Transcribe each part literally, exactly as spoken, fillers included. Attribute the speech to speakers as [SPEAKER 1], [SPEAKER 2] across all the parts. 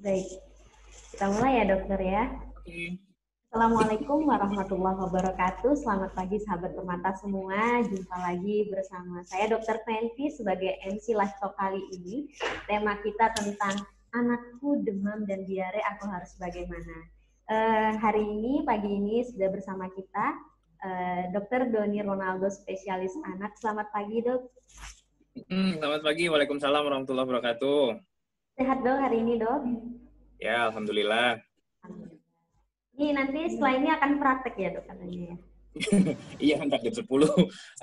[SPEAKER 1] Baik, kita mulai ya dokter ya.
[SPEAKER 2] Oke.
[SPEAKER 1] Assalamualaikum warahmatullahi wabarakatuh. Selamat pagi sahabat permata semua. Jumpa lagi bersama saya dokter Fenty sebagai M C live talk kali ini. Tema kita tentang anakku demam dan diare, aku harus bagaimana. Uh, hari ini, pagi ini sudah bersama kita uh, dokter Doni Ronaldo, spesialis anak. Selamat pagi dok.
[SPEAKER 2] Hmm, selamat pagi. Waalaikumsalam warahmatullahi wabarakatuh.
[SPEAKER 1] Sehat dok hari ini dok?
[SPEAKER 2] Ya, alhamdulillah.
[SPEAKER 1] Ini nanti setelah ini akan praktek ya dok katanya ya?
[SPEAKER 2] Iya, entar jam sepuluh.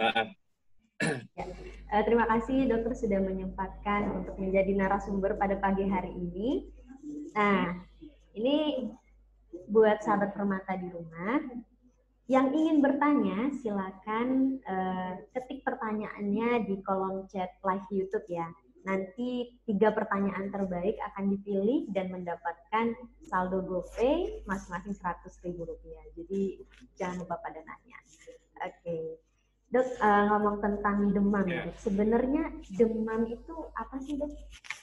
[SPEAKER 1] Ya. Uh, terima kasih dokter sudah menyempatkan untuk menjadi narasumber pada pagi hari ini. Nah, ini buat sahabat permata di rumah yang ingin bertanya, silakan uh, ketik pertanyaannya di kolom chat live YouTube ya. Nanti tiga pertanyaan terbaik akan dipilih dan mendapatkan saldo GoPay masing-masing seratus ribu rupiah. Jadi jangan lupa pada nanya. Oke, okay. Dok, uh, ngomong tentang demam ya. Dok. Sebenarnya demam itu apa sih dok?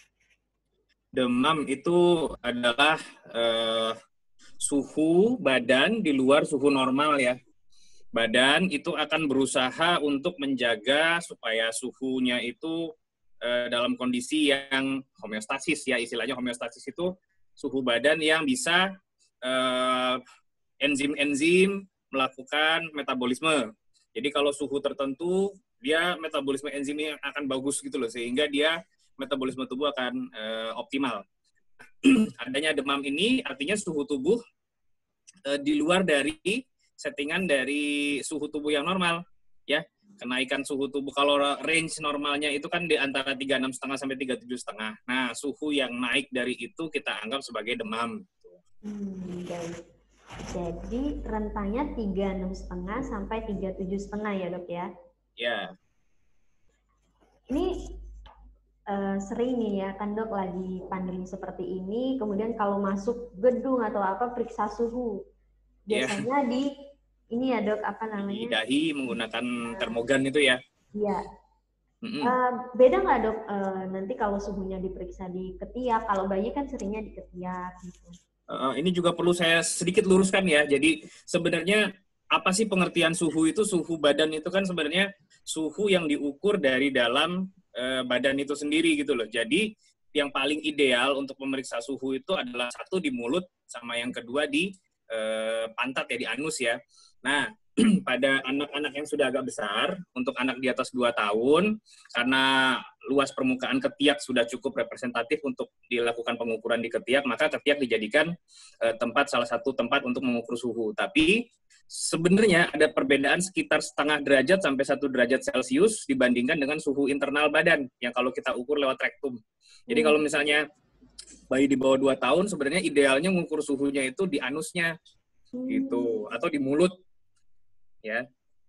[SPEAKER 2] Demam itu adalah uh, suhu badan di luar suhu normal ya. Badan itu akan berusaha untuk menjaga supaya suhunya itu dalam kondisi yang homeostasis ya, istilahnya homeostasis itu suhu badan yang bisa uh, enzim-enzim melakukan metabolisme. Jadi kalau suhu tertentu dia metabolisme enzimnya akan bagus gitu loh, sehingga dia metabolisme tubuh akan uh, optimal. Adanya demam ini artinya suhu tubuh uh, di luar dari settingan dari suhu tubuh yang normal ya. Kenaikan suhu tubuh, kalau range normalnya itu kan di antara tiga puluh enam koma lima sampai tiga puluh tujuh koma lima. Nah, suhu yang naik dari itu kita anggap sebagai demam.
[SPEAKER 1] Hmm, baik. Jadi rentangnya tiga puluh enam koma lima sampai tiga puluh tujuh koma lima ya dok ya?
[SPEAKER 2] Ya.
[SPEAKER 1] Ini uh, sering nih ya kan dok, lagi pandemi seperti ini, kemudian kalau masuk gedung atau apa periksa suhu. Biasanya ya. di ini ya dok, apa namanya?
[SPEAKER 2] Di dahi menggunakan termogan itu ya?
[SPEAKER 1] Iya. Mm-hmm. Uh, beda nggak dok uh, nanti kalau suhunya diperiksa di ketiak? Kalau bayi kan seringnya di ketiak gitu.
[SPEAKER 2] Uh, ini juga perlu saya sedikit luruskan ya. Jadi sebenarnya apa sih pengertian suhu itu? Suhu badan itu kan sebenarnya suhu yang diukur dari dalam uh, badan itu sendiri gitu loh. Jadi yang paling ideal untuk memeriksa suhu itu adalah satu di mulut, sama yang kedua di uh, pantat ya, di anus ya. Nah, pada anak-anak yang sudah agak besar, untuk anak di atas dua tahun, karena luas permukaan ketiak sudah cukup representatif untuk dilakukan pengukuran di ketiak, maka ketiak dijadikan uh, tempat salah satu tempat untuk mengukur suhu. Tapi sebenarnya ada perbedaan sekitar setengah derajat sampai satu derajat Celcius dibandingkan dengan suhu internal badan yang kalau kita ukur lewat rektum. Jadi kalau misalnya bayi di bawah dua tahun, sebenarnya idealnya mengukur suhunya itu di anusnya, gitu, atau di mulut. Ya.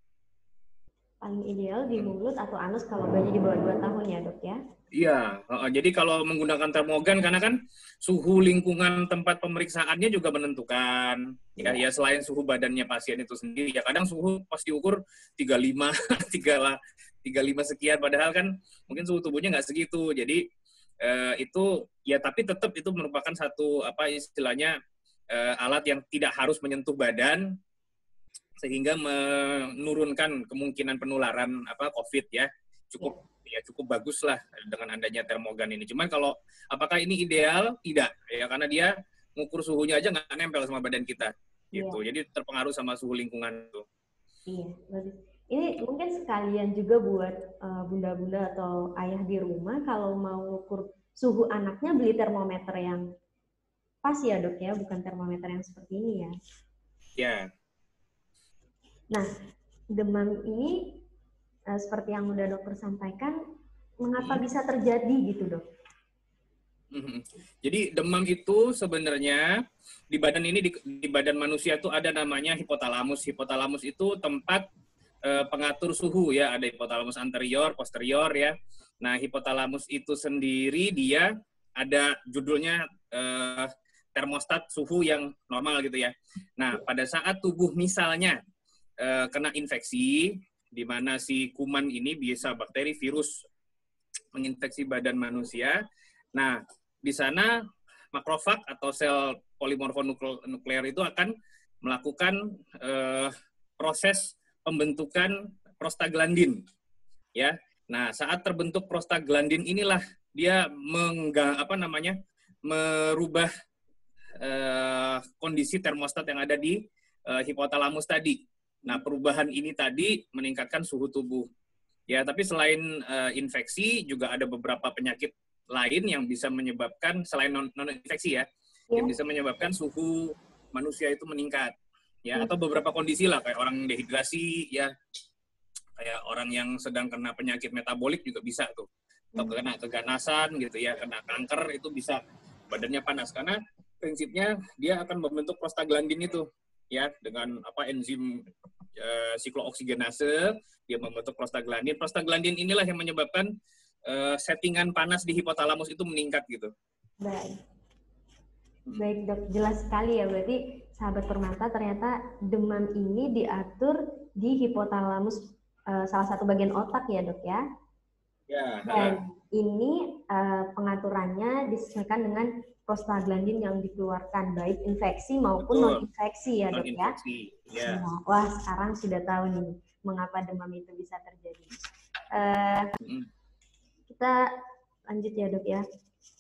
[SPEAKER 1] Paling ideal di mulut atau anus kalau bayi di bawah dua tahun ya dok ya?
[SPEAKER 2] Iya, uh, jadi kalau menggunakan termogan, karena kan suhu lingkungan tempat pemeriksaannya juga menentukan. Ya, ya, ya selain suhu badannya pasien itu sendiri, ya kadang suhu pas diukur tiga puluh lima, tiga puluh lima sekian, padahal kan mungkin suhu tubuhnya nggak segitu. Jadi uh, itu, ya tapi tetap itu merupakan satu, apa istilahnya, uh, alat yang tidak harus menyentuh badan, sehingga menurunkan kemungkinan penularan apa COVID ya. Cukup ya, ya cukup bagus lah dengan adanya termogan ini. Cuman kalau apakah ini ideal? Tidak ya, karena dia ngukur suhunya aja nggak nempel sama badan kita gitu. Ya. Jadi terpengaruh sama suhu lingkungan tuh.
[SPEAKER 1] Iya, bagus. Ini mungkin sekalian juga buat uh, bunda-bunda atau ayah di rumah, kalau mau ngukur suhu anaknya beli termometer yang pas ya dok ya, bukan termometer yang seperti ini ya.
[SPEAKER 2] Ya.
[SPEAKER 1] Nah, demam ini uh, seperti yang udah dokter sampaikan, mengapa hmm. bisa terjadi gitu dok?
[SPEAKER 2] Hmm. Jadi demam itu sebenarnya di badan ini, di, di badan manusia itu ada namanya hipotalamus. Hipotalamus itu tempat uh, pengatur suhu ya, ada hipotalamus anterior, posterior ya. Nah, hipotalamus itu sendiri dia ada judulnya uh, termostat suhu yang normal gitu ya. Nah, pada saat tubuh misalnya Uh, kena infeksi, di mana si kuman ini bisa bakteri, virus menginfeksi badan manusia. Nah, di sana makrofag atau sel polimorfonuklear itu akan melakukan uh, proses pembentukan prostaglandin, ya. Nah, saat terbentuk prostaglandin inilah dia mengga, apa namanya merubah uh, kondisi termostat yang ada di uh, hipotalamus tadi. Nah, perubahan ini tadi meningkatkan suhu tubuh. Ya, tapi selain uh, infeksi juga ada beberapa penyakit lain yang bisa menyebabkan selain non, non infeksi ya, ya, yang bisa menyebabkan suhu manusia itu meningkat. Ya, atau beberapa kondisi lah kayak orang dehidrasi ya, kayak orang yang sedang kena penyakit metabolik juga bisa tuh. Atau kena keganasan gitu ya, kena kanker itu bisa badannya panas karena prinsipnya dia akan membentuk prostaglandin itu ya dengan apa enzim uh, siklooksigenase, dia membentuk prostaglandin. Prostaglandin inilah yang menyebabkan uh, settingan panas di hipotalamus itu meningkat gitu.
[SPEAKER 1] Baik. Baik dok, jelas sekali ya, berarti sahabat permata ternyata demam ini diatur di hipotalamus, uh, salah satu bagian otak ya dok ya? Ya. Dan ini uh, pengaturannya disesuaikan dengan prostaglandin yang dikeluarkan, baik infeksi maupun non-infeksi ya dok ya? Ya. Nah, wah sekarang sudah tahu nih mengapa demam itu bisa terjadi. Uh, mm. Kita lanjut ya dok ya.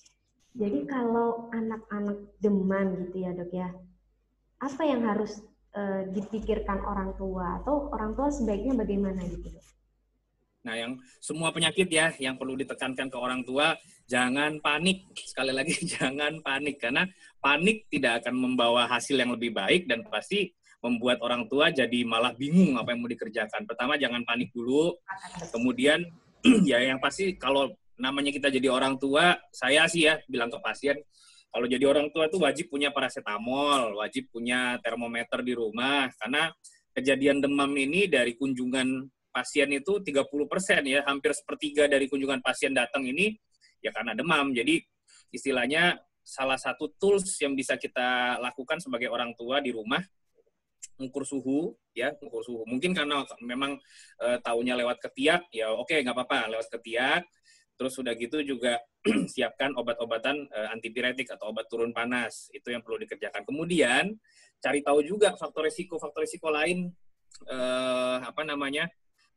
[SPEAKER 1] Jadi kalau anak-anak demam gitu ya dok ya, apa yang harus uh, dipikirkan orang tua atau orang tua sebaiknya bagaimana gitu dok?
[SPEAKER 2] Nah, yang semua penyakit ya yang perlu ditekankan ke orang tua, jangan panik. Sekali lagi jangan panik karena panik tidak akan membawa hasil yang lebih baik dan pasti membuat orang tua jadi malah bingung apa yang mau dikerjakan. Pertama jangan panik dulu. Kemudian ya yang pasti kalau namanya kita jadi orang tua, saya sih ya bilang ke pasien, kalau jadi orang tua itu wajib punya paracetamol, wajib punya termometer di rumah karena kejadian demam ini dari kunjungan pasien itu tiga puluh persen ya, hampir sepertiga dari kunjungan pasien datang ini ya karena demam. Jadi istilahnya salah satu tools yang bisa kita lakukan sebagai orang tua di rumah, mengukur suhu ya, mengukur suhu. Mungkin karena memang e, taunya lewat ketiak, ya oke nggak apa-apa lewat ketiak. Terus sudah gitu juga siapkan obat-obatan e, antipiretik atau obat turun panas. Itu yang perlu dikerjakan. Kemudian cari tahu juga faktor risiko, faktor risiko lain e, apa namanya?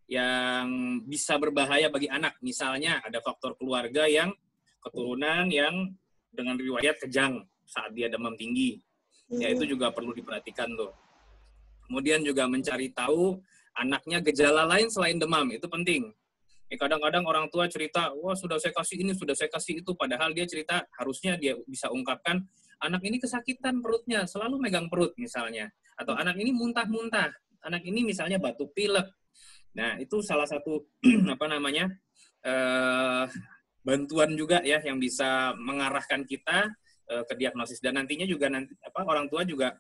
[SPEAKER 2] yang bisa berbahaya bagi anak. Misalnya ada faktor keluarga yang keturunan yang dengan riwayat kejang saat dia demam tinggi. Ya itu juga perlu diperhatikan tuh. Kemudian juga mencari tahu anaknya gejala lain selain demam, itu penting. Eh, kadang-kadang orang tua cerita, wah sudah saya kasih ini, sudah saya kasih itu, padahal dia cerita harusnya dia bisa ungkapkan, anak ini kesakitan perutnya, selalu megang perut misalnya. Atau anak ini muntah-muntah, anak ini misalnya batuk pilek. Nah, itu salah satu apa namanya eh, bantuan juga ya yang bisa mengarahkan kita eh, ke diagnosis dan nantinya juga nanti apa orang tua juga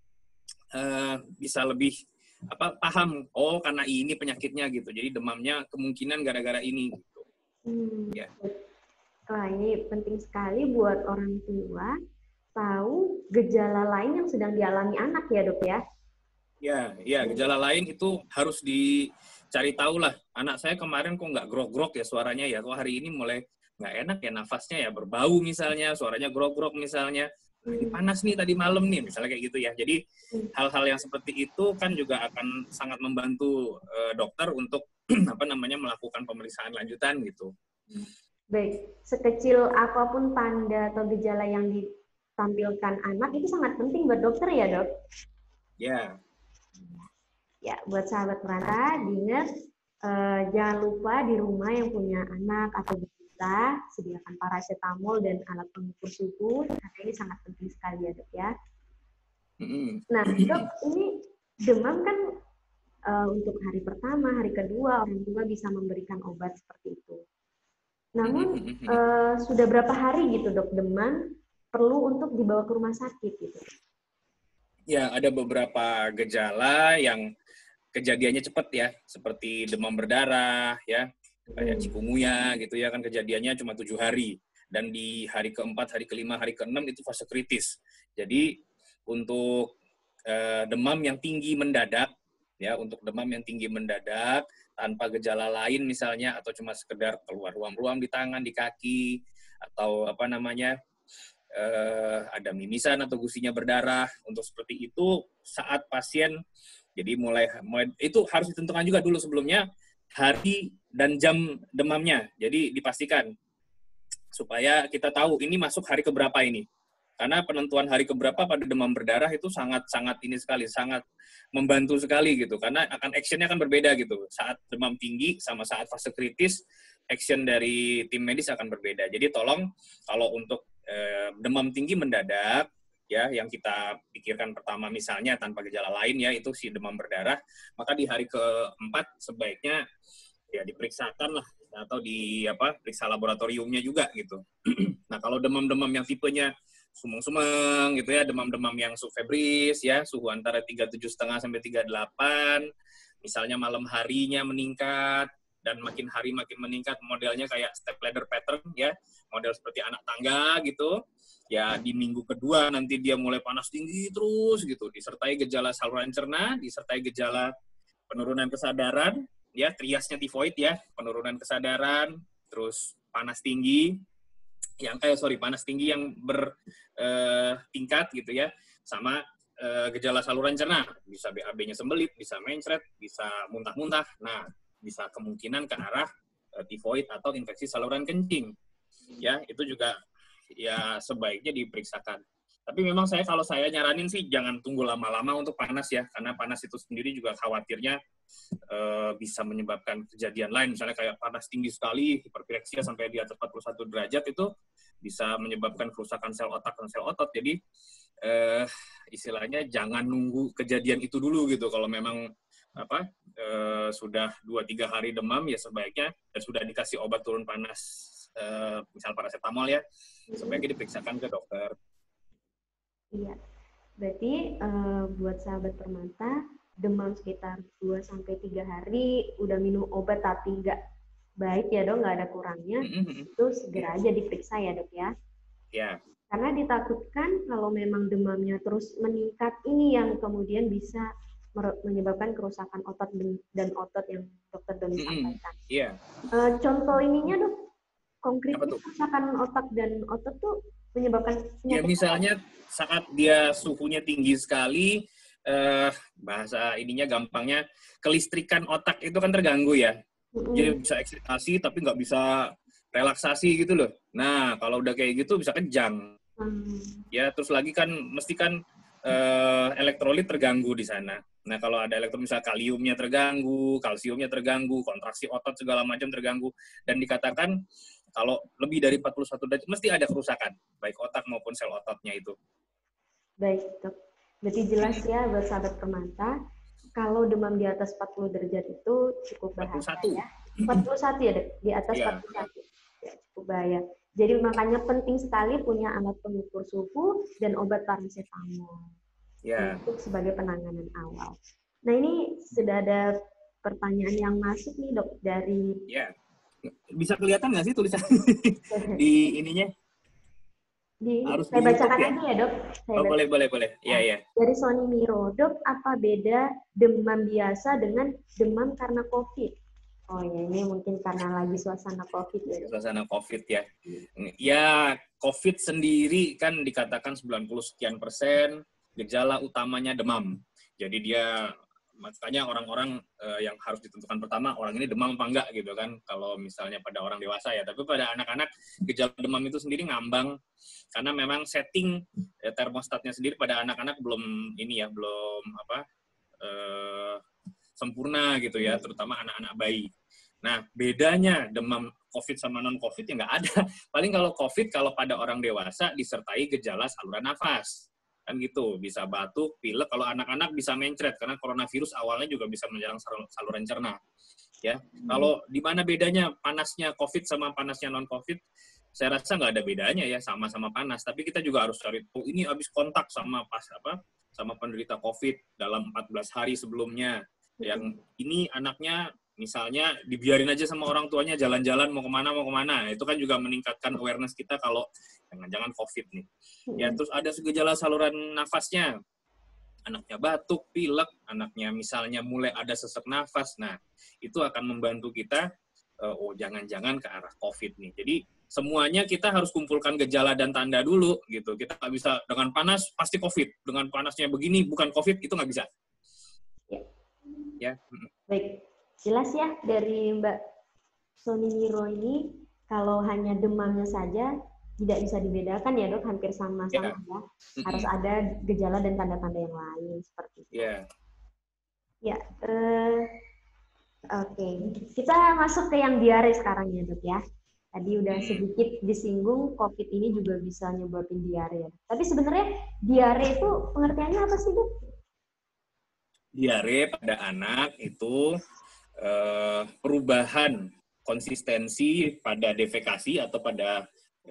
[SPEAKER 2] eh, bisa lebih apa paham oh karena ini penyakitnya gitu. Jadi demamnya kemungkinan gara-gara ini gitu.
[SPEAKER 1] Hmm. Ya. Wah, ini penting sekali buat orang tua tahu gejala lain yang sedang dialami anak ya, Dok ya.
[SPEAKER 2] Ya, ya gejala lain itu harus dicari tahu lah. Anak saya kemarin kok nggak grog-grog ya suaranya ya. Kok hari ini mulai nggak enak ya nafasnya ya berbau misalnya, suaranya grog-grog misalnya. Ini panas nih tadi malam nih misalnya kayak gitu ya. Jadi hal-hal yang seperti itu kan juga akan sangat membantu uh, dokter untuk apa namanya melakukan pemeriksaan lanjutan gitu.
[SPEAKER 1] Baik, sekecil apapun tanda atau gejala yang ditampilkan anak itu sangat penting buat dokter ya dok?
[SPEAKER 2] Ya.
[SPEAKER 1] Ya, buat sahabat perantau, diingat eh, jangan lupa di rumah yang punya anak atau balita sediakan paracetamol dan alat pengukur suhu karena ini sangat penting sekali ya dok ya. Nah dok, ini demam kan uh, untuk hari pertama, hari kedua orang tua bisa memberikan obat seperti itu. Namun uh, sudah berapa hari gitu dok demam perlu untuk dibawa ke rumah sakit gitu?
[SPEAKER 2] Ya, ada beberapa gejala yang kejadiannya cepat ya, seperti demam berdarah, ya, kayak chikungunya gitu ya, kan kejadiannya cuma tujuh hari. Dan di hari keempat, hari kelima, hari keenam itu fase kritis. Jadi untuk eh, demam yang tinggi mendadak, ya, untuk demam yang tinggi mendadak, tanpa gejala lain misalnya, atau cuma sekedar keluar ruam-ruam di tangan, di kaki, atau apa namanya, uh, ada mimisan atau gusinya berdarah. Untuk seperti itu saat pasien, jadi mulai, mulai itu harus ditentukan juga dulu sebelumnya hari dan jam demamnya. Jadi dipastikan supaya kita tahu ini masuk hari keberapa ini. Karena penentuan hari keberapa pada demam berdarah itu sangat-sangat ini sekali, sangat membantu sekali gitu. Karena akan actionnya akan berbeda gitu. Saat demam tinggi sama saat fase kritis, action dari tim medis akan berbeda. Jadi tolong kalau untuk eh, demam tinggi mendadak, ya yang kita pikirkan pertama misalnya tanpa gejala lain ya itu si demam berdarah, maka di hari keempat sebaiknya ya diperiksakan lah atau di apa periksa laboratoriumnya juga gitu. Nah kalau demam-demam yang tipenya sumeng-sumeng gitu ya, demam-demam yang subfebris ya, suhu antara tiga puluh tujuh koma lima sampai tiga puluh delapan, misalnya malam harinya meningkat dan makin hari makin meningkat, modelnya kayak step ladder pattern ya, model seperti anak tangga gitu. Ya di minggu kedua nanti dia mulai panas tinggi terus gitu, disertai gejala saluran cerna, disertai gejala penurunan kesadaran, ya triasnya tifoid ya, penurunan kesadaran, terus panas tinggi, yang eh sorry panas tinggi yang bertingkat eh, gitu ya, sama eh, gejala saluran cerna, bisa B A B-nya sembelit, bisa mencret, bisa muntah-muntah. Nah, bisa kemungkinan ke arah eh, tifoid atau infeksi saluran kencing. Ya, itu juga ya sebaiknya diperiksakan. Tapi memang saya kalau saya nyaranin sih jangan tunggu lama-lama untuk panas ya, karena panas itu sendiri juga khawatirnya e, bisa menyebabkan kejadian lain, misalnya kayak panas tinggi sekali, hiperpireksia sampai di atas empat puluh satu derajat itu bisa menyebabkan kerusakan sel otak dan sel otot. Jadi e, istilahnya jangan nunggu kejadian itu dulu gitu. Kalau memang apa e, sudah dua tiga hari demam ya sebaiknya dan sudah dikasih obat turun panas, e, misal paracetamol ya, sebaiknya diperiksakan ke dokter.
[SPEAKER 1] Iya, berarti uh, buat sahabat Permata, demam sekitar dua sampai tiga hari, udah minum obat tapi nggak baik ya dok, nggak ada kurangnya, mm-hmm. itu segera aja diperiksa ya dok ya?
[SPEAKER 2] Ya.
[SPEAKER 1] Karena ditakutkan kalau memang demamnya terus meningkat, ini yang kemudian bisa menyebabkan kerusakan otot dan otot yang dokter Doni mm-hmm. sampaikan.
[SPEAKER 2] Iya.
[SPEAKER 1] Uh, contoh ininya dok, konkretnya kerusakan otak dan otot tuh menyebabkan
[SPEAKER 2] ya misalnya apa? Saat dia suhunya tinggi sekali, eh, bahasa ininya gampangnya kelistrikan otak itu kan terganggu ya. Mm-hmm. Jadi bisa eksitasi tapi nggak bisa relaksasi gitu loh. Nah kalau udah kayak gitu bisa kejang. Mm. Ya terus lagi kan mesti kan eh, elektrolit terganggu di sana. Nah kalau ada elektrolit misalnya kaliumnya terganggu, kalsiumnya terganggu, kontraksi otot segala macam terganggu, dan dikatakan kalau lebih dari empat puluh satu derajat mesti ada kerusakan, baik otak maupun sel ototnya itu.
[SPEAKER 1] Baik, dok. Berarti jelas ya buat sahabat Permata, kalau demam di atas empat puluh derajat itu cukup bahaya. empat puluh satu ya. empat puluh satu ya, dok? Di atas yeah. empat puluh satu. Ya, cukup bahaya. Jadi makanya penting sekali punya alat pengukur suhu dan obat paracetamol. Yeah. Untuk sebagai penanganan awal. Nah, ini sudah ada pertanyaan yang masuk nih, dok, dari...
[SPEAKER 2] Ya. Yeah. Bisa kelihatan nggak sih tulisan di ininya?
[SPEAKER 1] Di, harus saya bacakan ya? aja ya dok. Saya
[SPEAKER 2] oh, boleh, boleh, boleh. Iya, iya.
[SPEAKER 1] Dari Sony Miro, dok, apa beda demam biasa dengan demam karena COVID? Oh ya, ini mungkin karena lagi suasana COVID ya. Dok?
[SPEAKER 2] Suasana COVID ya. Ya, COVID sendiri kan dikatakan sembilan puluh sekian persen gejala utamanya demam. Jadi dia, makanya orang-orang uh, yang harus ditentukan pertama, orang ini demam apa enggak gitu kan, kalau misalnya pada orang dewasa ya. Tapi pada anak-anak, gejala demam itu sendiri ngambang, karena memang setting ya, termostatnya sendiri pada anak-anak belum ini ya, belum apa uh, sempurna gitu ya, terutama anak-anak bayi. Nah, bedanya demam COVID sama non-COVID ya nggak ada. Paling kalau COVID, kalau pada orang dewasa disertai gejala saluran nafas. Kan gitu, bisa batuk, pilek, kalau anak-anak bisa mencret karena coronavirus awalnya juga bisa menyerang saluran cerna. Ya, hmm. Kalau di mana bedanya panasnya COVID sama panasnya non COVID? Saya rasa nggak ada bedanya ya, sama-sama panas. Tapi kita juga harus cari tahu ini habis kontak sama pas apa? Sama penderita COVID dalam empat belas hari sebelumnya. Yang ini anaknya misalnya dibiarin aja sama orang tuanya jalan-jalan mau kemana mau kemana, itu kan juga meningkatkan awareness kita kalau jangan-jangan COVID nih. Ya terus ada gejala saluran nafasnya, anaknya batuk, pilek, anaknya misalnya mulai ada sesak nafas, nah itu akan membantu kita, oh jangan-jangan ke arah COVID nih. Jadi semuanya kita harus kumpulkan gejala dan tanda dulu gitu. Kita nggak bisa dengan panas pasti COVID, dengan panasnya begini bukan COVID, itu nggak bisa.
[SPEAKER 1] Ya.
[SPEAKER 2] Ya.
[SPEAKER 1] Baik, jelas ya dari Mbak Sony Niro ini kalau hanya demamnya saja tidak bisa dibedakan ya dok, hampir sama-sama
[SPEAKER 2] Ya.
[SPEAKER 1] ya. Harus ada gejala dan tanda-tanda yang lain seperti itu.
[SPEAKER 2] Ya.
[SPEAKER 1] Ya. Eh, Oke, okay. Kita masuk ke yang diare sekarang ya dok ya. Tadi udah sedikit disinggung COVID ini juga bisa nyebabin diare. Tapi sebenarnya diare itu pengertiannya apa sih dok?
[SPEAKER 2] Diare pada anak itu eh, perubahan konsistensi pada defekasi atau pada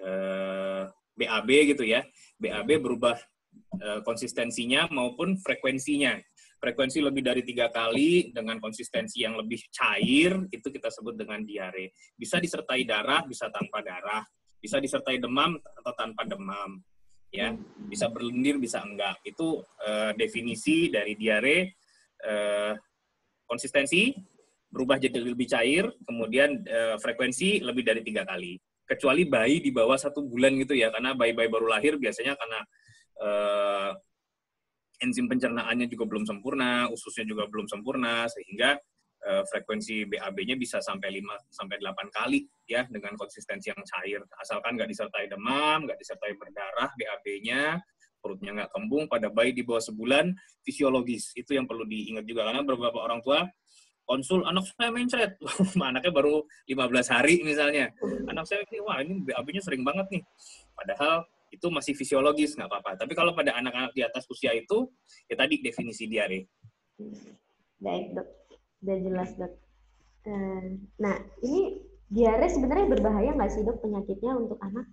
[SPEAKER 2] eh, B A B gitu ya. B A B berubah eh, konsistensinya maupun frekuensinya. Frekuensi lebih dari tiga kali dengan konsistensi yang lebih cair, itu kita sebut dengan diare. Bisa disertai darah, bisa tanpa darah. Bisa disertai demam atau tanpa demam. Ya, bisa berlendir, bisa enggak. Itu uh, definisi dari diare. Uh, konsistensi berubah jadi lebih cair, kemudian uh, frekuensi lebih dari tiga kali. Kecuali bayi di bawah satu bulan gitu ya, karena bayi-bayi baru lahir biasanya karena uh, enzim pencernaannya juga belum sempurna, ususnya juga belum sempurna, sehingga uh, frekuensi B A B-nya bisa sampai lima sampai delapan kali ya dengan konsistensi yang cair. Asalkan nggak disertai demam, nggak disertai berdarah B A B-nya, perutnya nggak kembung pada bayi di bawah sebulan, fisiologis. Itu yang perlu diingat juga, karena beberapa orang tua konsul, anak saya mencret, anaknya baru lima belas hari misalnya. Anak saya ini, wah ini B A B-nya sering banget nih. Padahal itu masih fisiologis, nggak apa-apa. Tapi kalau pada anak-anak di atas usia itu, ya tadi definisi diare.
[SPEAKER 1] Baik, dok. Sudah jelas, dok. Nah, ini diare sebenarnya berbahaya nggak sih, dok, penyakitnya untuk anak?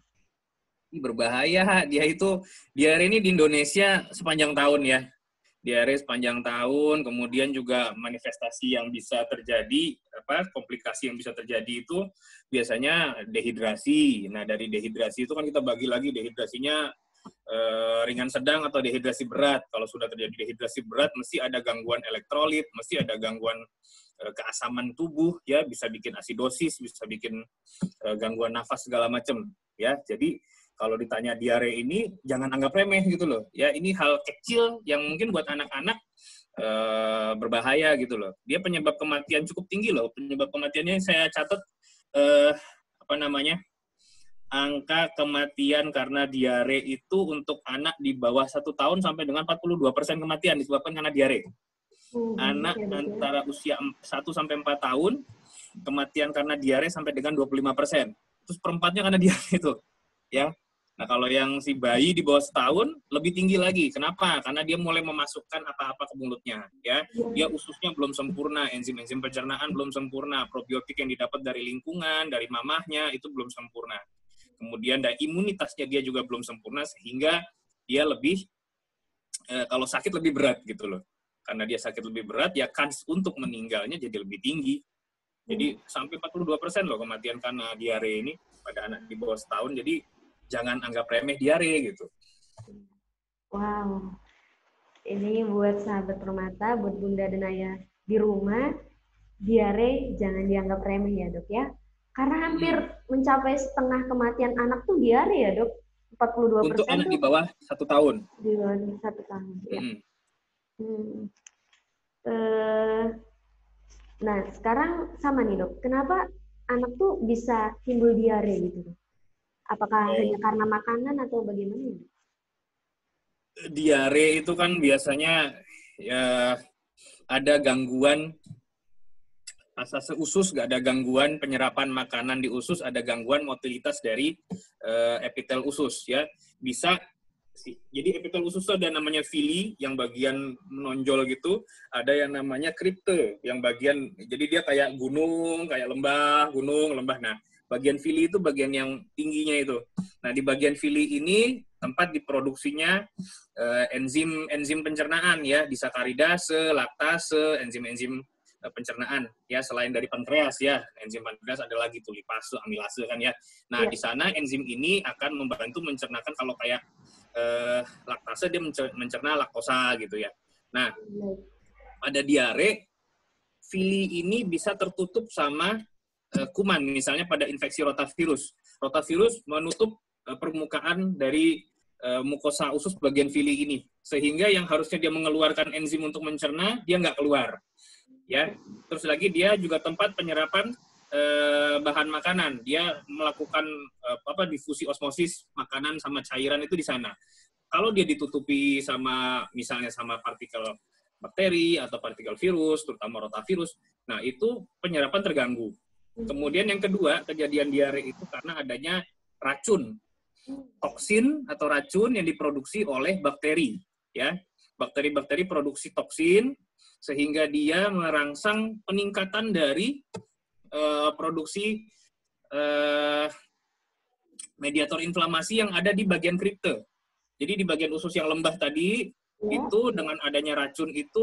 [SPEAKER 2] Berbahaya. Dia itu, diare ini di Indonesia sepanjang tahun ya. Diare sepanjang tahun, kemudian juga manifestasi yang bisa terjadi, apa komplikasi yang bisa terjadi itu biasanya dehidrasi. Nah, dari dehidrasi itu kan kita bagi lagi dehidrasinya eh, ringan sedang atau dehidrasi berat. Kalau sudah terjadi dehidrasi berat, mesti ada gangguan elektrolit, mesti ada gangguan eh, keasaman tubuh, ya bisa bikin asidosis, bisa bikin eh, gangguan nafas segala macam, ya. Jadi kalau ditanya diare ini, jangan anggap remeh gitu loh. Ya, ini hal kecil yang mungkin buat anak-anak e, berbahaya gitu loh. Dia penyebab kematian cukup tinggi loh. Penyebab kematiannya saya catat, e, apa namanya, angka kematian karena diare itu untuk anak di bawah satu tahun sampai dengan empat puluh dua persen kematian disebabkan karena diare. Hmm, anak ya, antara usia satu sampai empat tahun, kematian karena diare sampai dengan dua puluh lima persen. Terus perempatnya karena diare itu. Ya. Nah, kalau yang si bayi di bawah setahun lebih tinggi lagi. Kenapa? Karena dia mulai memasukkan apa-apa ke mulutnya, ya. Dia ususnya belum sempurna, enzim-enzim pencernaan belum sempurna, probiotik yang didapat dari lingkungan, dari mamahnya itu belum sempurna. Kemudian dari imunitasnya dia juga belum sempurna, sehingga dia lebih eh, kalau sakit lebih berat gitu loh. Karena dia sakit lebih berat, ya kans untuk meninggalnya jadi lebih tinggi. Jadi sampai empat puluh dua persen loh kematian karena diare ini pada anak di bawah setahun. Jadi jangan anggap remeh diare gitu.
[SPEAKER 1] Wow. Ini buat sahabat permata, buat Bunda dan Ayah di rumah, diare jangan dianggap remeh ya dok ya. Karena hampir hmm. mencapai setengah kematian anak tuh diare ya dok. empat puluh dua persen
[SPEAKER 2] untuk anak tuh di bawah satu tahun.
[SPEAKER 1] Di bawah satu tahun, ya.
[SPEAKER 2] Hmm.
[SPEAKER 1] Hmm. Uh, nah, sekarang sama nih dok. Kenapa anak tuh bisa timbul diare gitu dok? Apakah oh. hanya karena makanan atau bagaimana?
[SPEAKER 2] Diare itu kan biasanya ya ada gangguan asas usus, nggak ada gangguan penyerapan makanan di usus, ada gangguan motilitas dari uh, epitel usus ya. Bisa jadi epitel usus itu ada namanya villi yang bagian menonjol gitu, ada yang namanya kripte yang bagian jadi dia kayak gunung, kayak lembah, gunung, lembah. Nah, bagian villi itu bagian yang tingginya itu. Nah, di bagian villi ini tempat diproduksinya uh, enzim enzim pencernaan ya, disakaridase, laktase, enzim-enzim uh, pencernaan ya, selain dari pankreas ya. Enzim pankreas ada lagi tuh lipase, amilase kan ya. Nah, ya. Di sana enzim ini akan membantu mencernakan kalau kayak uh, laktase dia mencerna laktosa gitu ya. Nah, pada diare villi ini bisa tertutup sama kuman, misalnya pada infeksi rotavirus. Rotavirus menutup uh, permukaan dari uh, mukosa usus bagian villi ini, sehingga yang harusnya dia mengeluarkan enzim untuk mencerna, dia nggak keluar. Ya, terus lagi dia juga tempat penyerapan uh, bahan makanan. Dia melakukan uh, apa difusi osmosis makanan sama cairan itu di sana. Kalau dia ditutupi sama misalnya sama partikel bakteri atau partikel virus, terutama rotavirus, nah itu penyerapan terganggu. Kemudian yang kedua, kejadian diare itu karena adanya racun, toksin atau racun yang diproduksi oleh bakteri, ya. Bakteri-bakteri produksi toksin sehingga dia merangsang peningkatan dari uh, produksi uh, mediator inflamasi yang ada di bagian kripte. Jadi di bagian usus yang lembah tadi, ya. Itu dengan adanya racun itu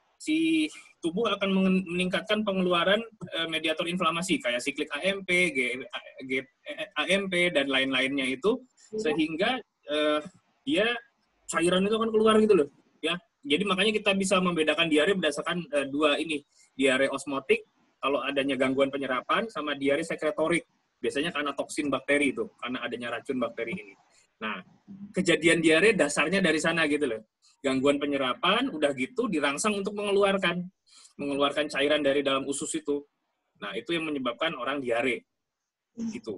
[SPEAKER 2] si tubuh akan meningkatkan pengeluaran uh, mediator inflamasi kayak siklik A M P, G, G, A M P dan lain-lainnya itu, ya. Sehingga uh, dia cairan itu akan keluar gitu loh, ya. Jadi makanya kita bisa membedakan diare berdasarkan uh, dua ini, diare osmotik kalau adanya gangguan penyerapan sama diare sekretorik. Biasanya karena toksin bakteri itu, karena adanya racun bakteri ini. Nah, kejadian diare dasarnya dari sana gitu loh. Gangguan penyerapan, udah gitu dirangsang untuk mengeluarkan mengeluarkan cairan dari dalam usus itu. Nah, itu yang menyebabkan orang diare. Gitu.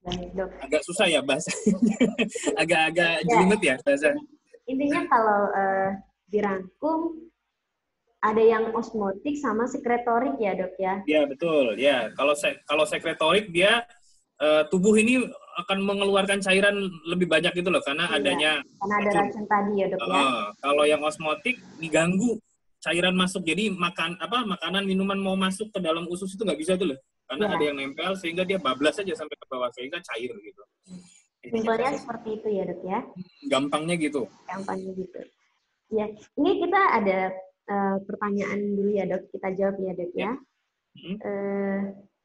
[SPEAKER 2] Agak susah ya bahasanya. Agak-agak jelimet ya bahasa.
[SPEAKER 1] Intinya kalau uh, dirangkum ada yang osmotik sama sekretorik ya, Dok ya?
[SPEAKER 2] Iya, betul. Ya, kalau se kalau sekretorik dia uh, tubuh ini akan mengeluarkan cairan lebih banyak gitu loh karena iya, adanya
[SPEAKER 1] karena ada racun, racun tadi ya, Dok ya.
[SPEAKER 2] Uh, kalau yang osmotik diganggu cairan masuk, jadi makan apa makanan minuman mau masuk ke dalam usus itu nggak bisa tuh loh karena iya. Ada yang nempel sehingga dia bablas aja sampai ke bawah sehingga cair gitu.
[SPEAKER 1] Simpelnya seperti itu ya, Dok ya.
[SPEAKER 2] Gampangnya gitu.
[SPEAKER 1] Gampangnya gitu. Ya, ini kita ada uh, pertanyaan dulu ya, Dok. Kita jawab ya, Dok ya. Hmm. Uh,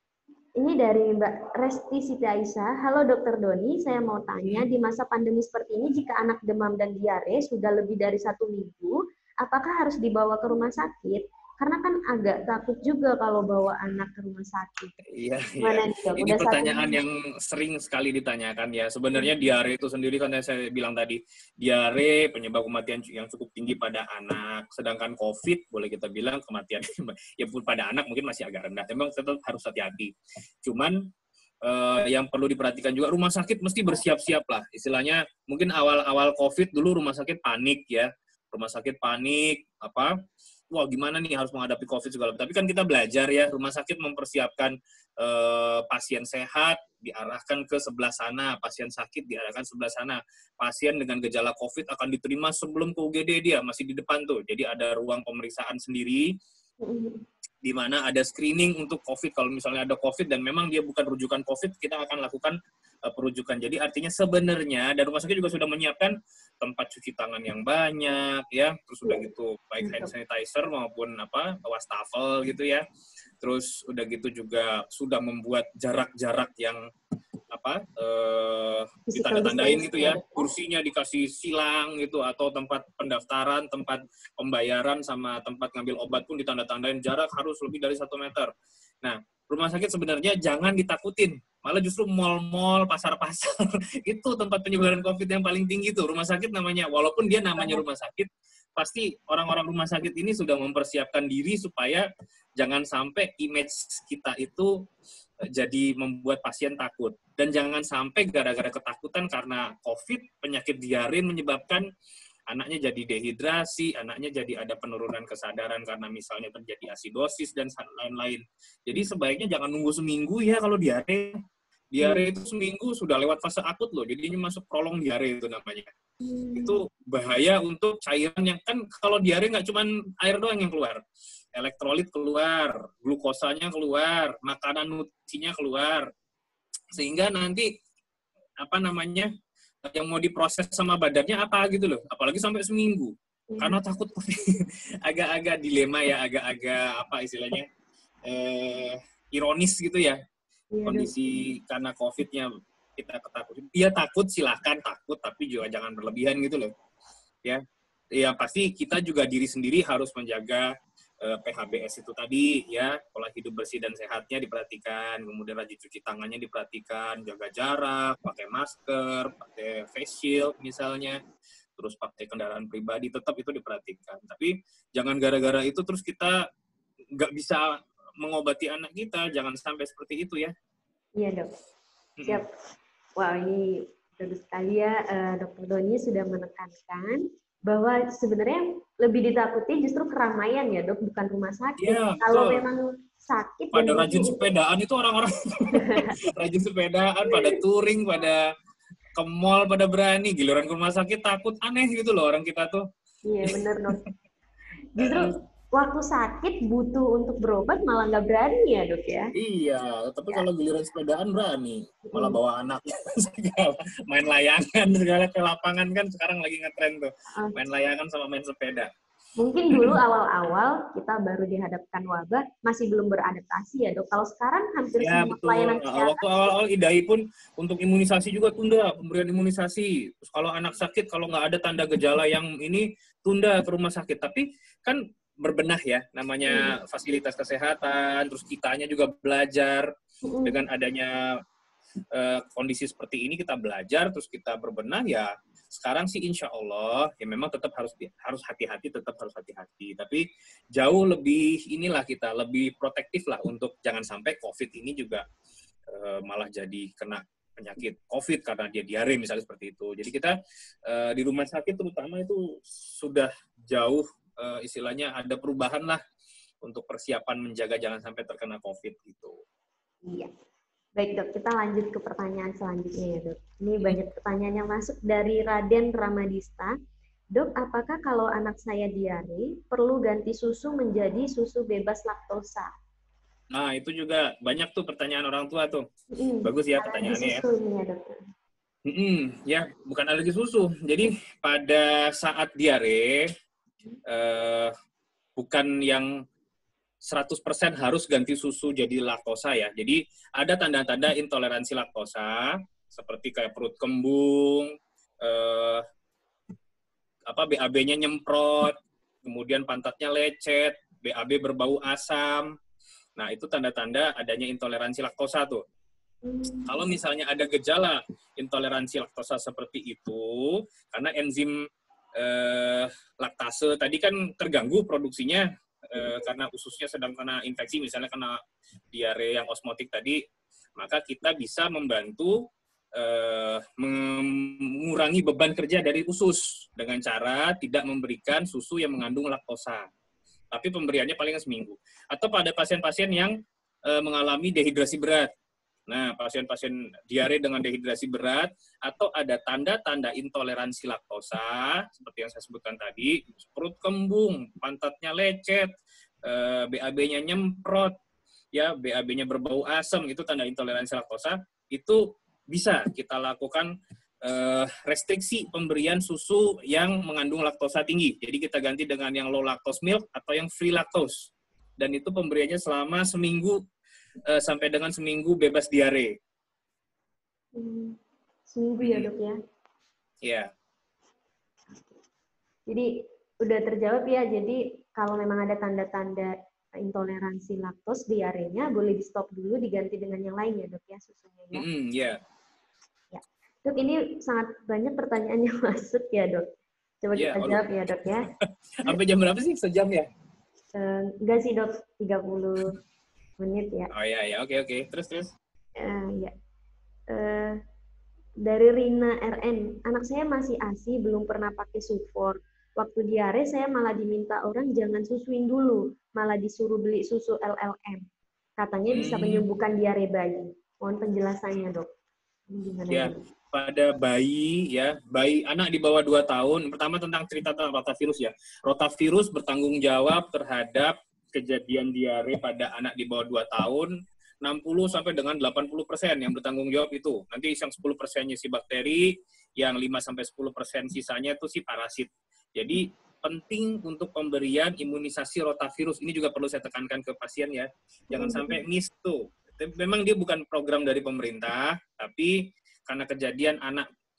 [SPEAKER 1] Ini dari Mbak Resti Siti Aisyah. Halo Dokter Doni, saya mau tanya, di masa pandemi seperti ini, jika anak demam dan diare sudah lebih dari satu minggu, apakah harus dibawa ke rumah sakit? Karena kan agak takut juga kalau bawa anak ke rumah sakit.
[SPEAKER 2] Iya, iya. Ini udah pertanyaan yang sering sekali ditanyakan ya. Sebenarnya hmm. diare itu sendiri kan yang saya bilang tadi, diare penyebab kematian yang cukup tinggi pada anak. Sedangkan COVID, boleh kita bilang kematian ya pun pada anak mungkin masih agak rendah. Memang tetap harus hati-hati. Cuman eh, yang perlu diperhatikan juga, rumah sakit mesti bersiap-siap lah. Istilahnya mungkin awal-awal COVID dulu rumah sakit panik ya. Rumah sakit panik, apa... wah gimana nih harus menghadapi COVID segala. Tapi kan kita belajar ya, rumah sakit mempersiapkan eh, pasien sehat diarahkan ke sebelah sana, pasien sakit diarahkan sebelah sana. Pasien dengan gejala COVID akan diterima sebelum ke U G D dia, masih di depan tuh. Jadi ada ruang pemeriksaan sendiri, di mana ada screening untuk COVID. Kalau misalnya ada COVID dan memang dia bukan rujukan COVID, kita akan lakukan uh, perujukan. Jadi artinya sebenarnya, dan rumah sakit juga sudah menyiapkan tempat cuci tangan yang banyak, ya, terus udah gitu baik hand sanitizer maupun apa wastafel gitu ya, terus udah gitu juga sudah membuat jarak-jarak yang apa eh, ditanda-tandain gitu ya, kursinya dikasih silang gitu, atau tempat pendaftaran, tempat pembayaran sama tempat ngambil obat pun ditanda-tandain jarak harus lebih dari satu meter. Nah, rumah sakit sebenarnya jangan ditakutin. Malah justru mal-mal, pasar-pasar, itu tempat penyebaran COVID yang paling tinggi tuh. Rumah sakit namanya, walaupun dia namanya rumah sakit, pasti orang-orang rumah sakit ini sudah mempersiapkan diri supaya jangan sampai image kita itu jadi membuat pasien takut. Dan jangan sampai gara-gara ketakutan karena COVID, penyakit diare menyebabkan anaknya jadi dehidrasi, anaknya jadi ada penurunan kesadaran karena misalnya terjadi asidosis dan lain-lain. Jadi sebaiknya jangan nunggu seminggu ya kalau diare. Diare itu seminggu sudah lewat fase akut loh, jadinya masuk prolong diare itu namanya. Itu bahaya untuk cairan yang, kan kalau diare nggak cuma air doang yang keluar. Elektrolit keluar, glukosanya keluar, makanan nutrisinya keluar. Sehingga nanti, apa namanya, yang mau diproses sama badannya apa gitu loh, apalagi sampai seminggu. Hmm. Karena takut agak-agak dilema ya, agak-agak apa istilahnya, eh, ironis gitu ya. Ya, kondisi ya. Karena COVID-nya kita ketakutan. Dia takut, silahkan takut, tapi juga jangan berlebihan gitu loh. Ya, ya pasti kita juga diri sendiri harus menjaga eh, P H B S itu tadi ya, pola hidup bersih dan sehatnya diperhatikan, kemudian rajin cuci tangannya diperhatikan, jaga jarak, pakai masker, pakai face shield misalnya, terus pakai kendaraan pribadi, tetap itu diperhatikan. Tapi jangan gara-gara itu terus kita nggak bisa mengobati anak kita, jangan sampai seperti itu ya.
[SPEAKER 1] Iya dok, siap. Wah ini bagus sekali ya, uh, dokter Doni sudah menekankan bahwa sebenarnya lebih ditakuti justru keramaian ya dok, bukan rumah sakit.
[SPEAKER 2] Ya,
[SPEAKER 1] kalau memang sakit
[SPEAKER 2] pada
[SPEAKER 1] dan
[SPEAKER 2] rajin sepedaan itu orang-orang rajin sepedaan, pada touring, pada ke mall, pada berani, giliran ke rumah sakit takut, aneh gitu loh orang kita tuh.
[SPEAKER 1] Iya benar dok. Justru waktu sakit butuh untuk berobat malah nggak berani ya dok ya?
[SPEAKER 2] Iya, tapi ya. Kalau giliran sepedaan berani, malah bawa anaknya segala, main layangan segala ke lapangan kan sekarang lagi ngetren tuh, main layangan sama main sepeda.
[SPEAKER 1] Mungkin dulu awal-awal kita baru dihadapkan wabah masih belum beradaptasi ya dok. Kalau sekarang hampir
[SPEAKER 2] ya,
[SPEAKER 1] semua
[SPEAKER 2] betul.
[SPEAKER 1] pelayanan kesehatan.
[SPEAKER 2] Waktu awal-awal I D A I pun untuk imunisasi juga tunda, pemberian imunisasi. Terus kalau anak sakit kalau nggak ada tanda gejala yang ini tunda ke rumah sakit. Tapi kan berbenah ya, namanya fasilitas kesehatan, terus kitanya juga belajar dengan adanya uh, kondisi seperti ini kita belajar, terus kita berbenah ya. Sekarang sih insya Allah ya memang tetap harus harus hati-hati, tetap harus hati-hati. Tapi jauh lebih inilah kita lebih protektif lah untuk jangan sampai COVID ini juga uh, malah jadi kena penyakit COVID karena dia diare misalnya seperti itu. Jadi kita uh, di rumah sakit terutama itu sudah jauh Uh, istilahnya ada perubahan lah untuk persiapan menjaga jangan sampai terkena COVID gitu.
[SPEAKER 1] Iya. Baik dok, kita lanjut ke pertanyaan selanjutnya ya dok. Ini hmm. banyak pertanyaan yang masuk dari Raden Ramadista. Dok, apakah kalau anak saya diare perlu ganti susu menjadi susu bebas laktosa?
[SPEAKER 2] Nah itu juga banyak tuh pertanyaan orang tua tuh. Hmm. Bagus ya pertanyaannya ya.
[SPEAKER 1] Ya, dok.
[SPEAKER 2] Hmm, ya bukan alergi susu. Jadi pada saat diare Uh, bukan yang seratus persen harus ganti susu jadi laktosa ya. Jadi ada tanda-tanda intoleransi laktosa seperti kayak perut kembung, uh, apa B A B-nya nyemprot, kemudian pantatnya lecet, B A B berbau asam. Nah, itu tanda-tanda adanya intoleransi laktosa tuh. Kalau misalnya ada gejala intoleransi laktosa seperti itu, karena enzim Eh, laktase tadi kan terganggu produksinya eh, karena ususnya sedang kena infeksi, misalnya kena diare yang osmotik tadi, maka kita bisa membantu eh, mengurangi beban kerja dari usus dengan cara tidak memberikan susu yang mengandung laktosa, tapi pemberiannya paling seminggu. Atau pada pasien-pasien yang eh, mengalami dehidrasi berat. Nah, pasien-pasien diare dengan dehidrasi berat atau ada tanda-tanda intoleransi laktosa, seperti yang saya sebutkan tadi, perut kembung, pantatnya lecet, B A B-nya nyemprot, ya B A B-nya berbau asam, itu tanda intoleransi laktosa, itu bisa kita lakukan restriksi pemberian susu yang mengandung laktosa tinggi. Jadi kita ganti dengan yang low lactose milk atau yang free lactose. Dan itu pemberiannya selama seminggu Uh, sampai dengan seminggu bebas diare.
[SPEAKER 1] Hmm, seminggu ya dok ya?
[SPEAKER 2] Iya. Yeah.
[SPEAKER 1] Jadi udah terjawab ya. Jadi kalau memang ada tanda-tanda intoleransi laktos diarenya boleh di stop dulu, diganti dengan yang lain ya dok ya susunya ya.
[SPEAKER 2] Mm, yeah.
[SPEAKER 1] Ya. Dok ini sangat banyak pertanyaan yang masuk ya dok. Coba yeah, kita jawab ya dok ya.
[SPEAKER 2] Sampai jam berapa sih? Sejam ya?
[SPEAKER 1] Uh, enggak sih dok, tiga puluh menit ya.
[SPEAKER 2] Oh ya ya oke oke terus terus.
[SPEAKER 1] Uh, ya. Uh, dari Rina R N, anak saya masih A S I belum pernah pakai sufor. Waktu diare saya malah diminta orang jangan susuin dulu, malah disuruh beli susu L L M. Katanya bisa hmm. menyembuhkan diare bayi. Mohon penjelasannya dok. Gimana
[SPEAKER 2] ya
[SPEAKER 1] dok?
[SPEAKER 2] Pada bayi ya bayi anak di bawah dua tahun. Pertama tentang cerita tentang rotavirus ya. Rotavirus bertanggung jawab terhadap kejadian diare pada anak di bawah dua tahun, enam puluh sampai dengan delapan puluh persen yang bertanggung jawab itu. Nanti yang sepuluh persennya si bakteri, yang lima sampai sepuluh persen sisanya itu si parasit. Jadi penting untuk pemberian imunisasi rotavirus. Ini juga perlu saya tekankan ke pasien ya. Jangan sampai miss tuh. Memang dia bukan program dari pemerintah, tapi karena kejadian anak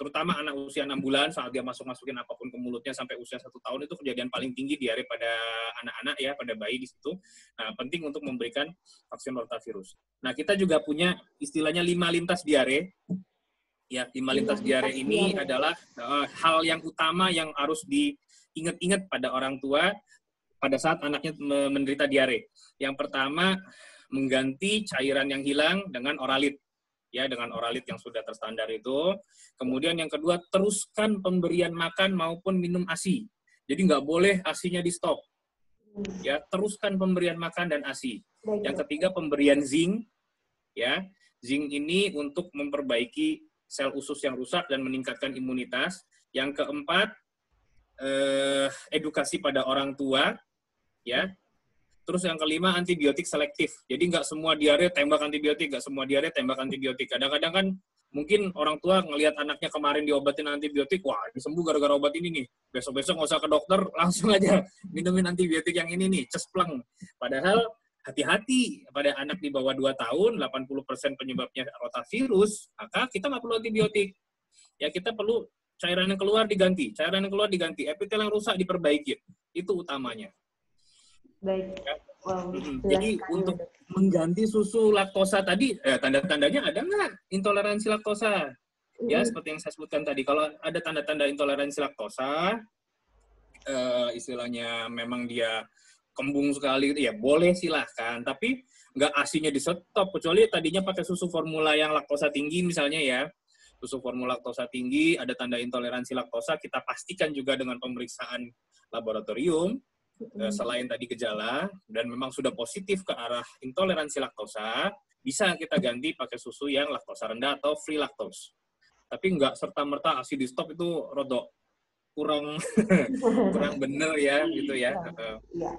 [SPEAKER 2] terutama anak usia enam bulan saat dia masuk-masukin apapun ke mulutnya sampai usia satu tahun itu kejadian paling tinggi diare pada anak-anak ya, pada bayi di situ. Nah, penting untuk memberikan vaksin rotavirus. Nah, kita juga punya istilahnya lima lintas diare. Ya, lima lintas diare ini adalah uh, hal yang utama yang harus diingat-ingat pada orang tua pada saat anaknya menderita diare. Yang pertama, mengganti cairan yang hilang dengan oralit. Ya, dengan oralit yang sudah terstandar itu. Kemudian yang kedua, teruskan pemberian makan maupun minum A S I. Jadi nggak boleh A S I-nya di stop. Ya, teruskan pemberian makan dan A S I. Yang ketiga, pemberian zinc. Ya, zinc ini untuk memperbaiki sel usus yang rusak dan meningkatkan imunitas. Yang keempat, eh, edukasi pada orang tua. Ya. Terus yang kelima, antibiotik selektif. Jadi nggak semua diare tembak antibiotik, nggak semua diare tembak antibiotik. Kadang-kadang kan mungkin orang tua ngelihat anaknya kemarin diobatin antibiotik, wah ini sembuh gara-gara obat ini nih. Besok-besok nggak usah ke dokter, langsung aja minumin antibiotik yang ini nih, cespleng. Padahal hati-hati pada anak di bawah dua tahun, delapan puluh persen penyebabnya rotavirus, maka kita nggak perlu antibiotik. Ya, kita perlu cairan yang keluar diganti, cairan yang keluar diganti, epitel yang rusak diperbaiki. Itu utamanya.
[SPEAKER 1] Baik. Wow,
[SPEAKER 2] jadi untuk ya, mengganti susu laktosa tadi, eh, tanda-tandanya ada nggak intoleransi laktosa? Mm. Ya, seperti yang saya sebutkan tadi. Kalau ada tanda-tanda intoleransi laktosa, eh, istilahnya memang dia kembung sekali, ya boleh silahkan. Tapi nggak A S I-nya di stop, kecuali tadinya pakai susu formula yang laktosa tinggi misalnya ya. Susu formula laktosa tinggi, ada tanda intoleransi laktosa, kita pastikan juga dengan pemeriksaan laboratorium. Selain tadi gejala, dan memang sudah positif ke arah intoleransi laktosa, bisa kita ganti pakai susu yang laktosa rendah atau free lactose. Tapi nggak serta-merta A S I di stop, itu rodok kurang kurang bener ya, gitu ya.
[SPEAKER 1] Iya.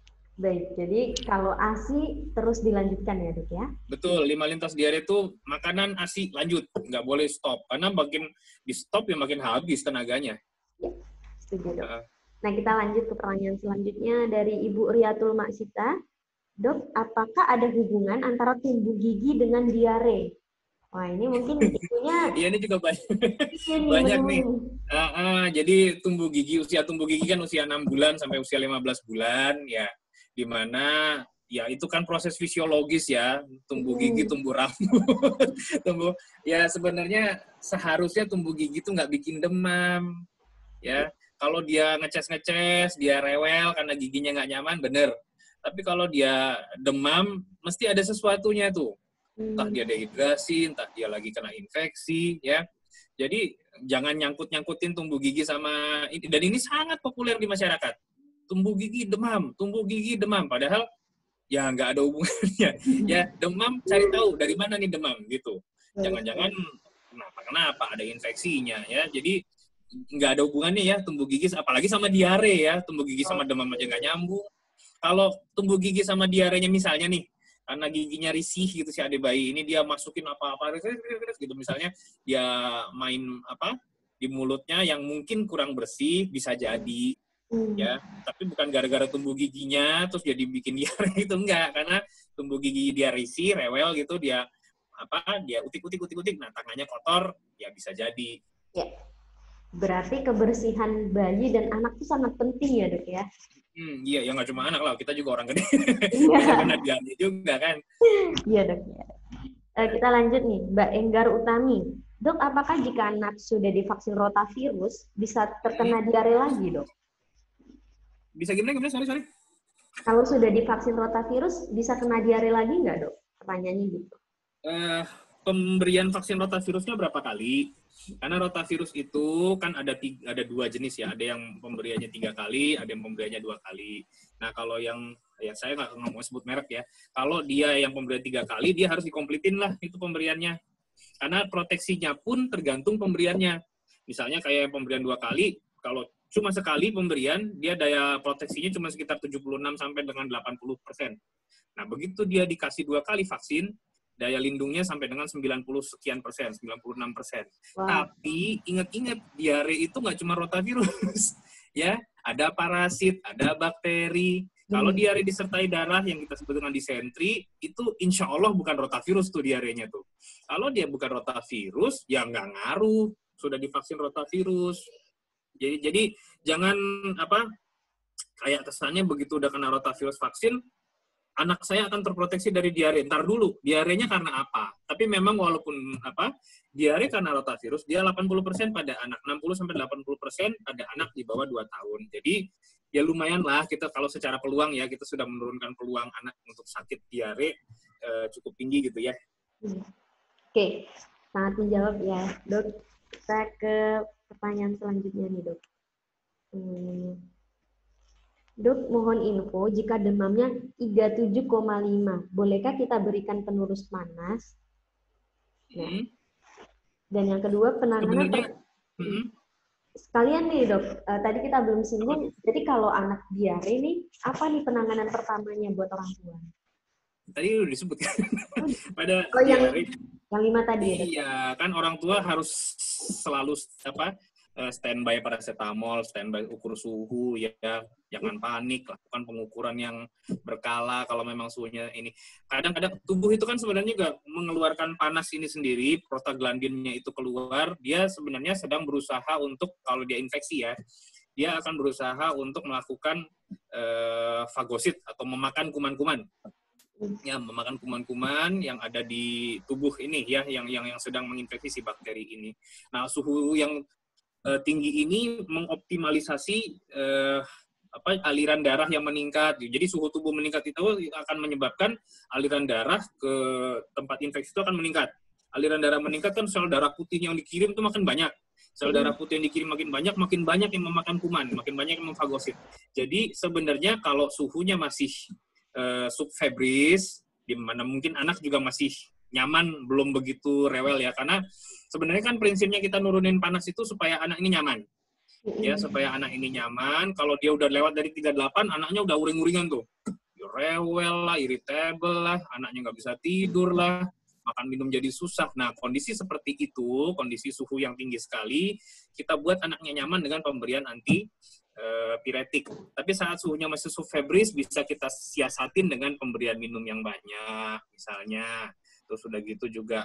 [SPEAKER 1] Baik, jadi kalau A S I terus dilanjutkan ya, Dok ya?
[SPEAKER 2] Betul, lima lintas diare itu makanan A S I lanjut, nggak boleh stop. Karena makin di stop ya makin habis tenaganya.
[SPEAKER 1] Ya, setuju, Dok. Uh, Nah, kita lanjut ke pertanyaan selanjutnya dari Ibu Riatul Maksita. Dok, apakah ada hubungan antara tumbuh gigi dengan diare? Wah, ini mungkin itunya...
[SPEAKER 2] Iya, ini juga banyak, banyak nih. Uh, uh, jadi, tumbuh gigi, usia tumbuh gigi kan usia enam bulan sampai usia lima belas bulan, ya. Di mana, ya itu kan proses fisiologis ya. Tumbuh gigi, tumbuh rambut. tumbuh, ya sebenarnya seharusnya tumbuh gigi itu nggak bikin demam. Ya. Kalau dia ngeces-ngeces, dia rewel karena giginya nggak nyaman, bener. Tapi kalau dia demam, mesti ada sesuatunya tuh. Entah dia dehidrasi, entah dia lagi kena infeksi, ya. Jadi jangan nyangkut-nyangkutin tumbuh gigi sama ini. Dan ini sangat populer di masyarakat. Tumbuh gigi demam, tumbuh gigi demam. Padahal ya nggak ada hubungannya. Ya demam, cari tahu dari mana nih demam gitu. Jangan-jangan kenapa-kenapa ada infeksinya, ya. Jadi nggak ada hubungannya ya tumbuh gigi, apalagi sama diare ya. Tumbuh gigi sama demam aja nggak nyambung. Kalau tumbuh gigi sama diarenya misalnya nih, karena giginya risih gitu si adik bayi ini, dia masukin apa-apa gitu, misalnya dia main apa di mulutnya yang mungkin kurang bersih, bisa jadi ya. Tapi bukan gara-gara tumbuh giginya terus jadi bikin diare itu, enggak. Karena tumbuh gigi dia risih, rewel gitu, dia apa dia utik-utik-utik-utik, nah tangannya kotor, ya bisa jadi.
[SPEAKER 1] Ya. Berarti kebersihan bayi dan anak itu sangat penting ya, Dok ya?
[SPEAKER 2] Hmm, iya, ya nggak cuma anak lah, kita juga orang gede. Iya. Kena diare juga kan?
[SPEAKER 1] Iya, Dok. Ya. Uh, kita lanjut nih, Mbak Enggar Utami. Dok, apakah jika anak sudah divaksin rotavirus bisa terkena diare lagi, Dok?
[SPEAKER 2] Bisa gimana? Gimana? Sorry, sorry.
[SPEAKER 1] Kalau sudah divaksin rotavirus bisa kena diare lagi nggak, Dok? Pertanyaannya gitu.
[SPEAKER 2] Uh, pemberian vaksin rotavirusnya berapa kali? Karena rotavirus itu kan ada tiga, ada dua jenis ya, ada yang pemberiannya tiga kali, ada yang pemberiannya dua kali. Nah kalau yang ya saya nggak mau sebut merek ya, kalau dia yang pemberian tiga kali, dia harus dikompletin lah itu pemberiannya. Karena proteksinya pun tergantung pemberiannya. Misalnya kayak pemberian dua kali, kalau cuma sekali pemberian, dia daya proteksinya cuma sekitar tujuh puluh enam sampai dengan delapan puluh persen. Nah begitu dia dikasih dua kali vaksin, daya lindungnya sampai dengan sembilan puluh sekian persen, sembilan puluh enam persen. Wow. Tapi ingat-ingat, diare itu nggak cuma rotavirus, ya, ada parasit, ada bakteri. Hmm. Kalau diare disertai darah yang kita sebut dengan disentri, itu insya Allah bukan rotavirus tuh diarenya tuh. Kalau dia bukan rotavirus, ya nggak ngaruh. sudah divaksin rotavirus. Jadi jadi jangan apa kayak kesannya begitu udah kena rotavirus vaksin, anak saya akan terproteksi dari diare. Ntar dulu, diarenya karena apa? Tapi memang walaupun apa, diare karena rotavirus, dia delapan puluh persen pada anak, enam puluh sampai delapan puluh persen pada anak di bawah dua tahun. Jadi, ya lumayan lah kita kalau secara peluang ya, kita sudah menurunkan peluang anak untuk sakit diare eh, cukup tinggi gitu ya.
[SPEAKER 1] Hmm. Oke, sangat menjawab ya, Dok. Kita ke pertanyaan selanjutnya nih, Dok. Hmm. Dok, mohon info jika demamnya tiga puluh tujuh koma lima, bolehkah kita berikan penurus panas? Nah,
[SPEAKER 2] Hmm.
[SPEAKER 1] dan yang kedua, penanganan
[SPEAKER 2] Sebenarnya,
[SPEAKER 1] per...
[SPEAKER 2] hmm.
[SPEAKER 1] sekalian nih dok, uh, tadi kita belum singgung, jadi kalau anak diare nih, apa nih penanganan pertamanya buat orang tua?
[SPEAKER 2] Tadi udah disebut kan? Pada
[SPEAKER 1] oh, yang,
[SPEAKER 2] diare.
[SPEAKER 1] Yang lima tadi ya dok?
[SPEAKER 2] Iya, kan orang tua harus selalu apa standby paracetamol, standby ukur suhu ya, jangan panik, lakukan pengukuran yang berkala kalau memang suhunya ini. Kadang-kadang tubuh itu kan sebenarnya juga mengeluarkan panas ini sendiri, prostaglandinnya itu keluar, dia sebenarnya sedang berusaha untuk, kalau dia infeksi ya, dia akan berusaha untuk melakukan eh, fagosit atau memakan kuman-kuman. Ya, memakan kuman-kuman yang ada di tubuh ini ya, yang yang yang sedang menginfeksi si bakteri ini. Nah, suhu yang Uh, tinggi ini mengoptimalisasi uh, apa aliran darah yang meningkat. Jadi suhu tubuh meningkat itu akan menyebabkan aliran darah ke tempat infeksi itu akan meningkat. Aliran darah meningkat kan sel darah putih yang dikirim itu makin banyak. Sel darah putih yang dikirim makin banyak, makin banyak yang memakan kuman, makin banyak yang memfagosit. Jadi sebenarnya kalau suhunya masih uh, subfebris, di mana mungkin anak juga masih nyaman, belum begitu rewel ya, karena sebenarnya kan prinsipnya kita nurunin panas itu supaya anak ini nyaman. Ya, supaya anak ini nyaman. Kalau dia udah lewat dari tiga puluh delapan, anaknya udah uring-uringan tuh. Ya, rewel lah, irritable lah, anaknya nggak bisa tidur lah, makan minum jadi susah. Nah, kondisi seperti itu, kondisi suhu yang tinggi sekali, kita buat anaknya nyaman dengan pemberian anti uh, piretik. Tapi saat suhunya masih subfebris, bisa kita siasatin dengan pemberian minum yang banyak, misalnya. Terus sudah gitu juga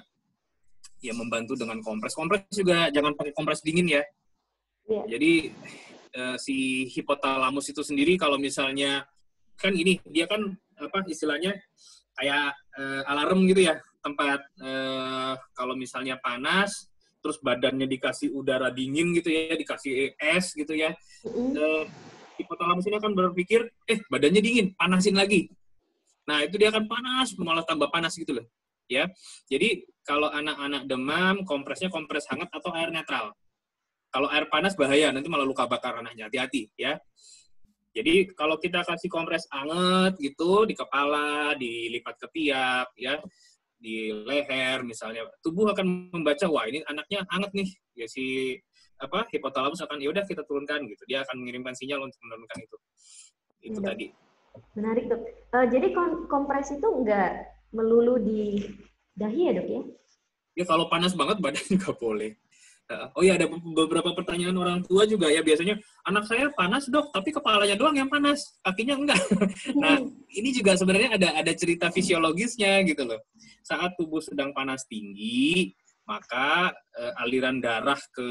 [SPEAKER 2] ya membantu dengan kompres. Kompres juga jangan pakai kompres dingin ya. Yeah. Jadi uh, si hipotalamus itu sendiri kalau misalnya kan ini dia kan apa istilahnya kayak uh, alarm gitu ya, tempat uh, kalau misalnya panas terus badannya dikasih udara dingin gitu ya, dikasih es gitu ya. Mm-hmm. Uh, hipotalamus ini akan berpikir eh badannya dingin, panasin lagi. Nah, itu dia akan panas, malah tambah panas gitu loh. Ya, jadi kalau anak-anak demam, kompresnya kompres hangat atau air netral. Kalau air panas bahaya, nanti malah luka bakar anaknya, hati-hati ya. Jadi kalau kita kasih kompres hangat gitu di kepala, dilipat ketiak, ya, di leher misalnya, tubuh akan membaca wah ini anaknya hangat nih, ya si apa hipotalamus akan ya udah kita turunkan gitu, dia akan mengirimkan sinyal untuk menurunkan itu. Itu ya, tadi.
[SPEAKER 1] Menarik dok. Uh, jadi kompres itu enggak melulu di dahi ya dok ya?
[SPEAKER 2] Ya kalau panas banget badannya nggak boleh. Oh iya, ada beberapa pertanyaan orang tua juga ya, biasanya anak saya panas dok, tapi kepalanya doang yang panas, kakinya enggak. Nah ini juga sebenarnya ada ada cerita fisiologisnya gitu loh. Saat tubuh sedang panas tinggi, maka eh, aliran darah ke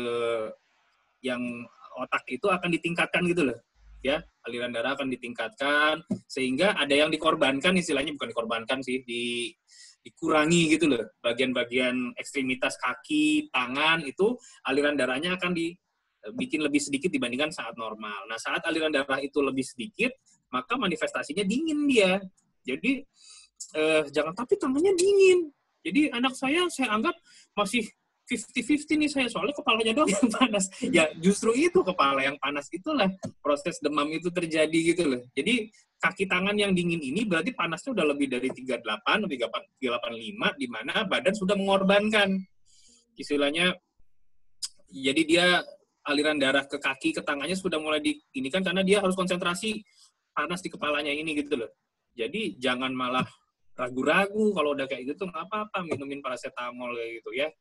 [SPEAKER 2] yang otak itu akan ditingkatkan gitu loh. Ya, aliran darah akan ditingkatkan sehingga ada yang dikorbankan, istilahnya bukan dikorbankan sih, di dikurangi gitu loh. Bagian-bagian ekstremitas kaki, tangan itu aliran darahnya akan dibikin lebih sedikit dibandingkan saat normal. Nah, saat aliran darah itu lebih sedikit, maka manifestasinya dingin dia. Jadi eh, jangan tapi tangannya dingin. Jadi anak saya saya anggap masih fifty fifty nih saya, soalnya kepalanya doang yang panas. Ya justru itu, kepala yang panas itulah proses demam itu terjadi gitu loh. Jadi kaki tangan yang dingin ini berarti panasnya udah lebih dari tiga puluh delapan, tiga puluh delapan koma lima, di mana badan sudah mengorbankan. Istilahnya, jadi dia aliran darah ke kaki, ke tangannya sudah mulai di ini kan karena dia harus konsentrasi panas di kepalanya ini gitu loh. Jadi jangan malah ragu-ragu kalau udah kayak gitu, nggak apa-apa minumin paracetamol kayak gitu ya.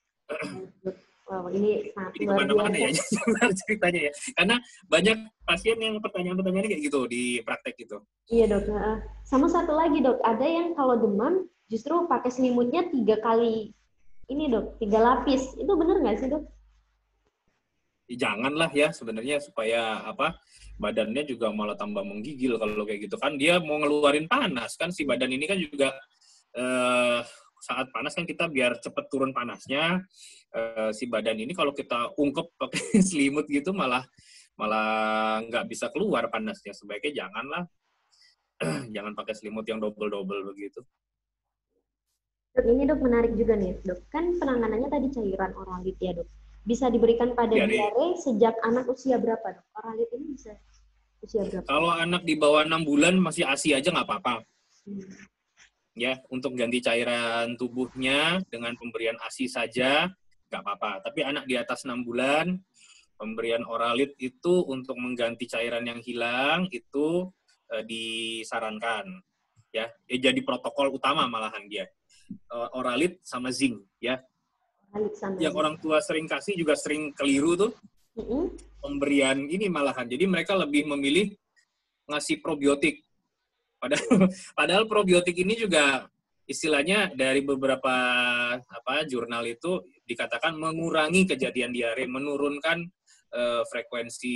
[SPEAKER 1] Wow, ini sangat
[SPEAKER 2] luar biasa ya ceritanya ya, karena banyak pasien yang pertanyaan-pertanyaannya kayak gitu di praktek gitu.
[SPEAKER 1] Iya dok. Sama satu lagi dok, ada yang kalau demam justru pakai selimutnya tiga kali ini dok, tiga lapis. Itu benar nggak sih dok?
[SPEAKER 2] janganlah ya sebenarnya, supaya apa, badannya juga malah tambah menggigil kalau kayak gitu kan. Dia mau ngeluarin panas kan, si badan ini kan juga eh, saat panas kan kita biar cepet turun panasnya, eh, si badan ini kalau kita ungkep pakai selimut gitu malah malah nggak bisa keluar panasnya. Sebaiknya janganlah, jangan pakai selimut yang double-double begitu.
[SPEAKER 1] Dok, ini dok menarik juga nih dok. Kan penanganannya tadi cairan oralit ya dok. Bisa diberikan pada
[SPEAKER 2] Diare.
[SPEAKER 1] diare sejak anak usia berapa dok? Oralit ini bisa usia berapa?
[SPEAKER 2] Kalau anak di bawah enam bulan masih A S I aja nggak apa-apa.
[SPEAKER 1] Hmm.
[SPEAKER 2] Ya, untuk ganti cairan tubuhnya dengan pemberian A S I saja nggak apa-apa. Tapi anak di atas enam bulan, pemberian oralit itu untuk mengganti cairan yang hilang itu eh, disarankan. Ya, ya, jadi protokol utama malahan dia. Oralit sama zinc ya.
[SPEAKER 1] Oralit sama
[SPEAKER 2] Yang
[SPEAKER 1] zinc.
[SPEAKER 2] orang tua sering kasih juga sering keliru tuh.
[SPEAKER 1] Mm-hmm.
[SPEAKER 2] Pemberian ini malahan. Jadi mereka lebih memilih ngasih probiotik. Padahal, padahal probiotik ini juga istilahnya dari beberapa apa jurnal itu dikatakan mengurangi kejadian diare, menurunkan uh, frekuensi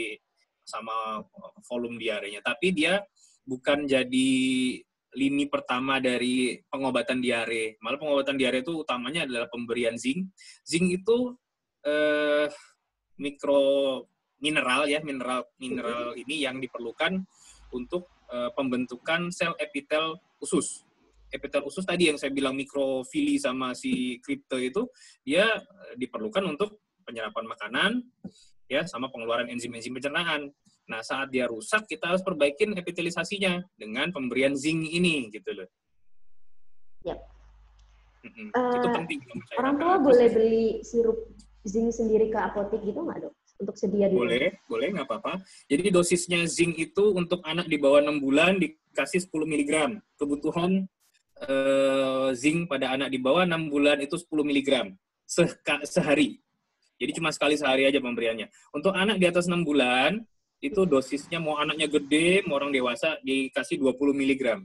[SPEAKER 2] sama volume diarenya. Tapi dia bukan jadi lini pertama dari pengobatan diare. Malah pengobatan diare itu utamanya adalah pemberian zinc. Zinc itu eh, mikro mineral ya, mineral mineral ini yang diperlukan untuk eh, pembentukan sel epitel usus. Epitel usus tadi yang saya bilang mikrofili sama si kripto itu, dia diperlukan untuk penyerapan makanan ya sama pengeluaran enzim-enzim pencernaan. Nah, saat dia rusak, kita harus perbaikin epitelisasinya dengan pemberian zinc ini, gitu loh.
[SPEAKER 1] Yep.
[SPEAKER 2] Mm-hmm.
[SPEAKER 1] Uh,
[SPEAKER 2] itu penting.
[SPEAKER 1] Orang tua boleh beli sirup zinc sendiri ke apotek gitu nggak dok? Untuk sedia di
[SPEAKER 2] Boleh, rumah? Boleh, nggak apa-apa. Jadi dosisnya zinc itu untuk anak di bawah enam bulan dikasih sepuluh miligram. Kebutuhan uh, zinc pada anak di bawah enam bulan itu sepuluh miligram se- sehari. Jadi cuma sekali sehari aja pemberiannya. Untuk anak di atas enam bulan, itu dosisnya mau anaknya gede, mau orang dewasa, dikasih dua puluh miligram.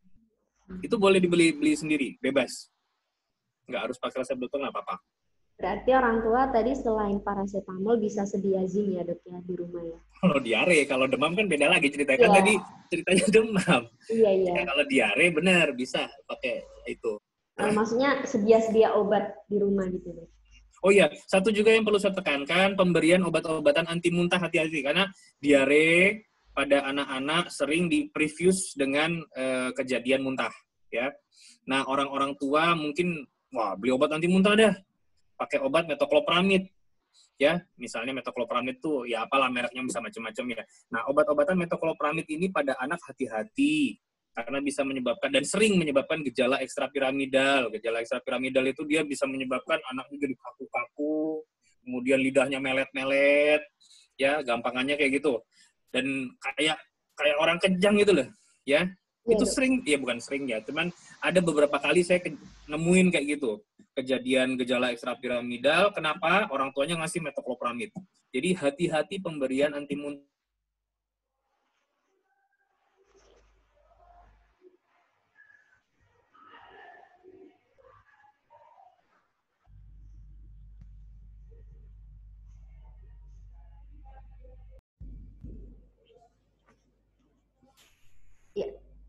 [SPEAKER 2] Itu boleh dibeli beli sendiri, bebas. Nggak harus pakai resep dokter, nggak apa-apa.
[SPEAKER 1] Berarti orang tua tadi selain paracetamol bisa sedia zinc ya dok ya di rumah ya?
[SPEAKER 2] Kalau diare, kalau demam kan beda lagi ceritanya. Yeah. Kan tadi ceritanya demam.
[SPEAKER 1] Iya, iya.
[SPEAKER 2] Ya, kalau diare benar bisa pakai itu.
[SPEAKER 1] Nah, maksudnya sedia-sedia obat di rumah gitu dok?
[SPEAKER 2] Oh iya, satu juga yang perlu saya tekankan, pemberian obat-obatan anti muntah hati-hati. Karena diare pada anak-anak sering di-prefuse dengan uh, kejadian muntah. Ya. Nah, orang-orang tua mungkin, wah beli obat anti muntah dah. Pakai obat metoclopramid. Ya, misalnya metoclopramid tuh, ya apalah mereknya bisa macam-macam ya. Nah, obat-obatan metoclopramid ini pada anak hati-hati. Karena bisa menyebabkan dan sering menyebabkan gejala ekstrapiramidal. Gejala ekstrapiramidal itu dia bisa menyebabkan anaknya jadi kaku-kaku, kemudian lidahnya melet-melet, ya gampangannya kayak gitu. Dan kayak kayak orang kejang gitu loh, ya. Ya itu sering, ya bukan sering ya, cuman ada beberapa kali saya ke, nemuin kayak gitu. Kejadian gejala ekstrapiramidal, kenapa? Orang tuanya ngasih metoclopramid. Jadi hati-hati pemberian anti muntah.
[SPEAKER 1] Iya.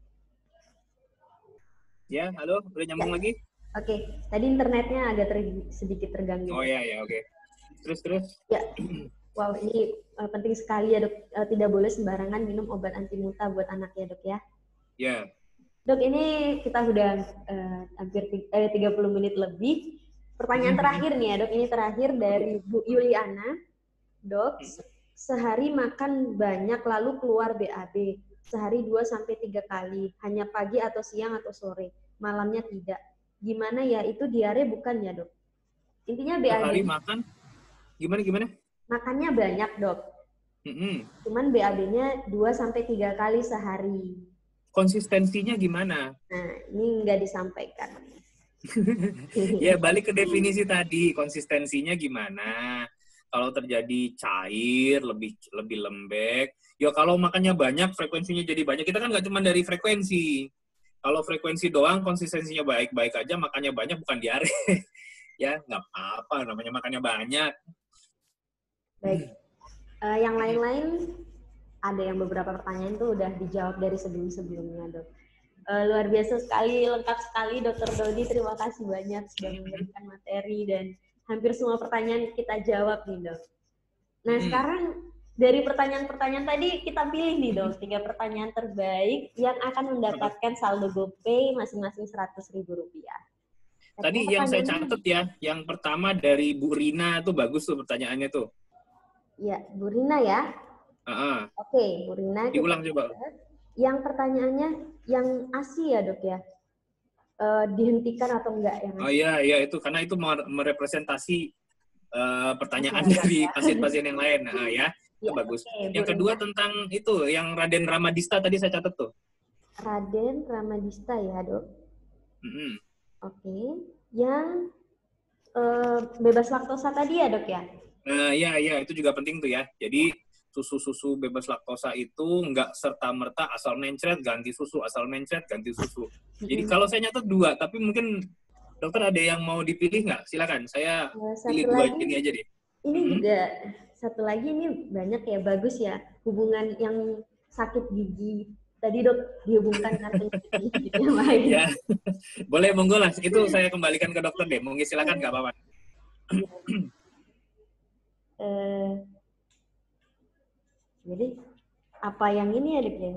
[SPEAKER 2] Ya, halo, udah nyambung ya. Lagi?
[SPEAKER 1] Oke, okay. Tadi internetnya agak ter sedikit terganggu.
[SPEAKER 2] Oh iya, ya, oke. Okay. Terus, terus?
[SPEAKER 1] Ya, wow, ini uh, penting sekali ya dok. Uh, tidak boleh sembarangan minum obat anti muntah buat anak ya dok ya.
[SPEAKER 2] Ya. Yeah.
[SPEAKER 1] Dok, ini kita sudah uh, hampir tiga puluh menit lebih. Pertanyaan terakhir nih ya dok, ini terakhir dari Bu Yuliana. Dok, sehari makan banyak lalu keluar B A B. Sehari dua sampai tiga kali, hanya pagi atau siang atau sore, malamnya tidak. Gimana ya, itu diare bukan ya dok? Intinya B A B.
[SPEAKER 2] Sehari makan, gimana gimana?
[SPEAKER 1] Makannya banyak dok.
[SPEAKER 2] Mm-hmm.
[SPEAKER 1] Cuman B A B-nya dua sampai tiga kali sehari.
[SPEAKER 2] Konsistensinya gimana?
[SPEAKER 1] Nah, ini nggak disampaikan.
[SPEAKER 2] Ya, balik ke definisi tadi, konsistensinya gimana? Kalau terjadi cair, lebih lebih lembek, ya kalau makannya banyak, frekuensinya jadi banyak. Kita kan nggak cuma dari frekuensi. Kalau frekuensi doang, konsistensinya baik-baik aja, makannya banyak, bukan diare. Ya, nggak apa-apa, namanya makannya banyak.
[SPEAKER 1] Baik. Uh, yang lain-lain ada yang beberapa pertanyaan tuh udah dijawab dari sebelum-sebelumnya, Dok. Uh, luar biasa sekali, lengkap sekali Dokter Doni. Terima kasih banyak sudah memberikan materi dan hampir semua pertanyaan kita jawab nih, Dok. Nah, hmm. sekarang dari pertanyaan-pertanyaan tadi kita pilih nih, Dok, tiga pertanyaan terbaik yang akan mendapatkan saldo GoPay masing-masing seratus ribu rupiah.
[SPEAKER 2] Tadi yang saya catat ya, yang pertama dari Bu Rina tuh bagus tuh pertanyaannya tuh.
[SPEAKER 1] Iya, Bu Rina ya.
[SPEAKER 2] Uh-huh.
[SPEAKER 1] Oke, Bu Rina.
[SPEAKER 2] Diulang coba.
[SPEAKER 1] Yang pertanyaannya yang A S I ya, Dok ya? Uh, dihentikan atau enggak yang A S I?
[SPEAKER 2] Oh iya, iya itu karena itu merepresentasi uh, pertanyaan okay, dari pasien-pasien yang lain. Nah, ya, itu ya, bagus. Okay, yang kedua Rina. Tentang itu, yang Raden Ramadista tadi saya catat tuh.
[SPEAKER 1] Raden Ramadista ya, Dok?
[SPEAKER 2] Mm-hmm.
[SPEAKER 1] Oke. Okay. Yang uh, bebas laktosa tadi ya, Dok ya?
[SPEAKER 2] Nah, iya, iya, itu juga penting tuh ya. Jadi susu-susu bebas laktosa itu nggak serta-merta asal mencret ganti susu, asal mencret ganti susu. Jadi hmm. kalau saya nyatet dua, tapi mungkin dokter ada yang mau dipilih nggak? Silakan, saya
[SPEAKER 1] nah,
[SPEAKER 2] pilih dua ini aja deh.
[SPEAKER 1] Ini hmm. juga satu lagi ini banyak ya, bagus ya, hubungan yang sakit gigi. Tadi Dok dihubungkan dengan penyakit yang lain.
[SPEAKER 2] Ya, boleh monggo lah. Itu saya kembalikan ke dokter deh. Monggo silakan, nggak apa-apa.
[SPEAKER 1] uh, Jadi apa yang ini ya, Dok ya?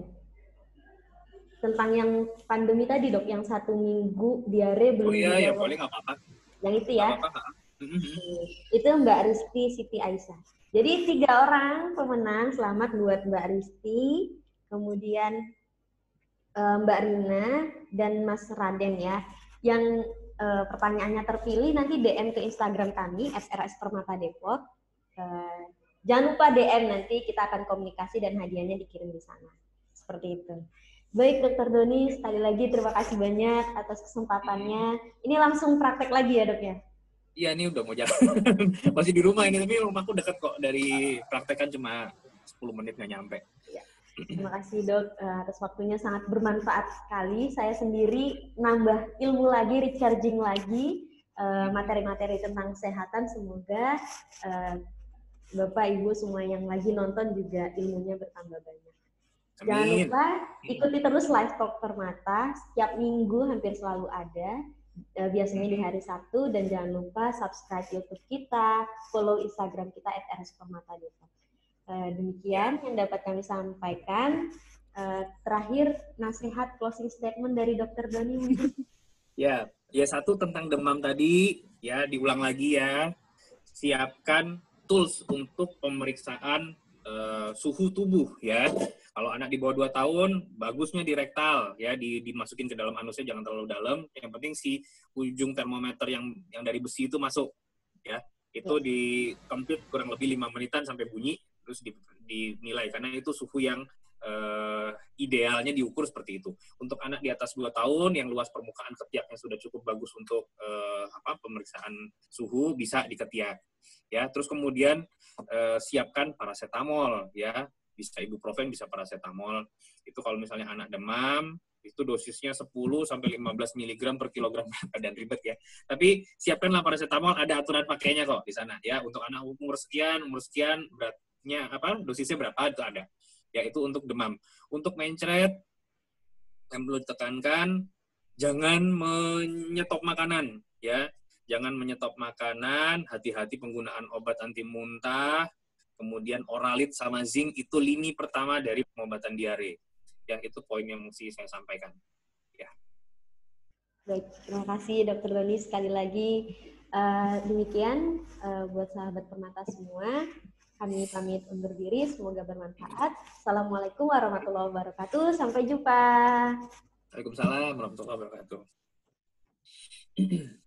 [SPEAKER 1] Tentang yang pandemi tadi, Dok, yang satu minggu diare belum.
[SPEAKER 2] Oh iya, ya boleh, nggak apa-apa.
[SPEAKER 1] Yang itu ya?
[SPEAKER 2] Nggak apa-apa.
[SPEAKER 1] Mm-hmm. Itu Mbak Risti Siti Aisyah. Jadi tiga orang pemenang, selamat buat Mbak Risti, kemudian uh, Mbak Rina dan Mas Raden ya. Yang uh, pertanyaannya terpilih nanti D M ke Instagram kami at R S Permata Depok. Uh, Jangan lupa D M, nanti kita akan komunikasi dan hadiahnya dikirim di sana. Seperti itu. Baik, Dokter Doni, sekali lagi terima kasih banyak atas kesempatannya. Ini langsung praktek lagi ya, Dok ya?
[SPEAKER 2] Iya, ini udah mau jalan. Masih di rumah ini, tapi rumahku dekat kok. Dari praktekan cuma sepuluh menit nggak nyampe.
[SPEAKER 1] Ya. Terima kasih, Dok, atas waktunya, sangat bermanfaat sekali. Saya sendiri nambah ilmu lagi, recharging lagi, materi-materi tentang kesehatan. Semoga Bapak, Ibu, semua yang lagi nonton juga ilmunya bertambah banyak. Amin. Jangan lupa ikuti terus Live Talk Permata. Setiap minggu hampir selalu ada. Biasanya di hari Sabtu. Dan jangan lupa subscribe YouTube kita, follow Instagram kita at R S Permata Depok. Demikian yang dapat kami sampaikan. Terakhir, nasihat closing statement dari Dokter Doni.
[SPEAKER 2] Ya, ya satu tentang demam tadi. Ya, diulang lagi ya. Siapkan tools untuk pemeriksaan uh, suhu tubuh ya. Kalau anak di bawah dua tahun, bagusnya di rektal ya, di, dimasukin ke dalam anusnya, jangan terlalu dalam. Yang penting si ujung termometer yang yang dari besi itu masuk ya. Itu di compute kurang lebih lima menitan sampai bunyi, terus di, dinilai karena itu suhu yang uh, idealnya diukur seperti itu. Untuk anak di atas dua tahun yang luas permukaan ketiaknya sudah cukup bagus untuk uh, apa pemeriksaan suhu, bisa di ketiak. Ya, terus kemudian eh, siapkan paracetamol ya, bisa ibuprofen, bisa paracetamol. Itu kalau misalnya anak demam, itu dosisnya sepuluh sampai lima belas miligram per kilogram, dan ribet ya. Tapi siapkanlah paracetamol, ada aturan pakainya kok di sana ya. Untuk anak umur sekian, umur sekian, beratnya apa, dosisnya berapa itu ada. Ya, itu untuk demam. Untuk mencret yang perlu ditekankan, jangan menyetop makanan ya. Jangan menyetop makanan, hati-hati penggunaan obat anti muntah, kemudian oralit sama zinc, itu lini pertama dari pengobatan diare. Ya, itu poin yang mesti saya sampaikan. Ya.
[SPEAKER 1] Baik, terima kasih Dokter Doni sekali lagi. Uh, demikian uh, buat sahabat Permata semua. Kami pamit undur diri, semoga bermanfaat. Assalamualaikum warahmatullahi wabarakatuh. Sampai jumpa.
[SPEAKER 2] Waalaikumsalam warahmatullahi wabarakatuh.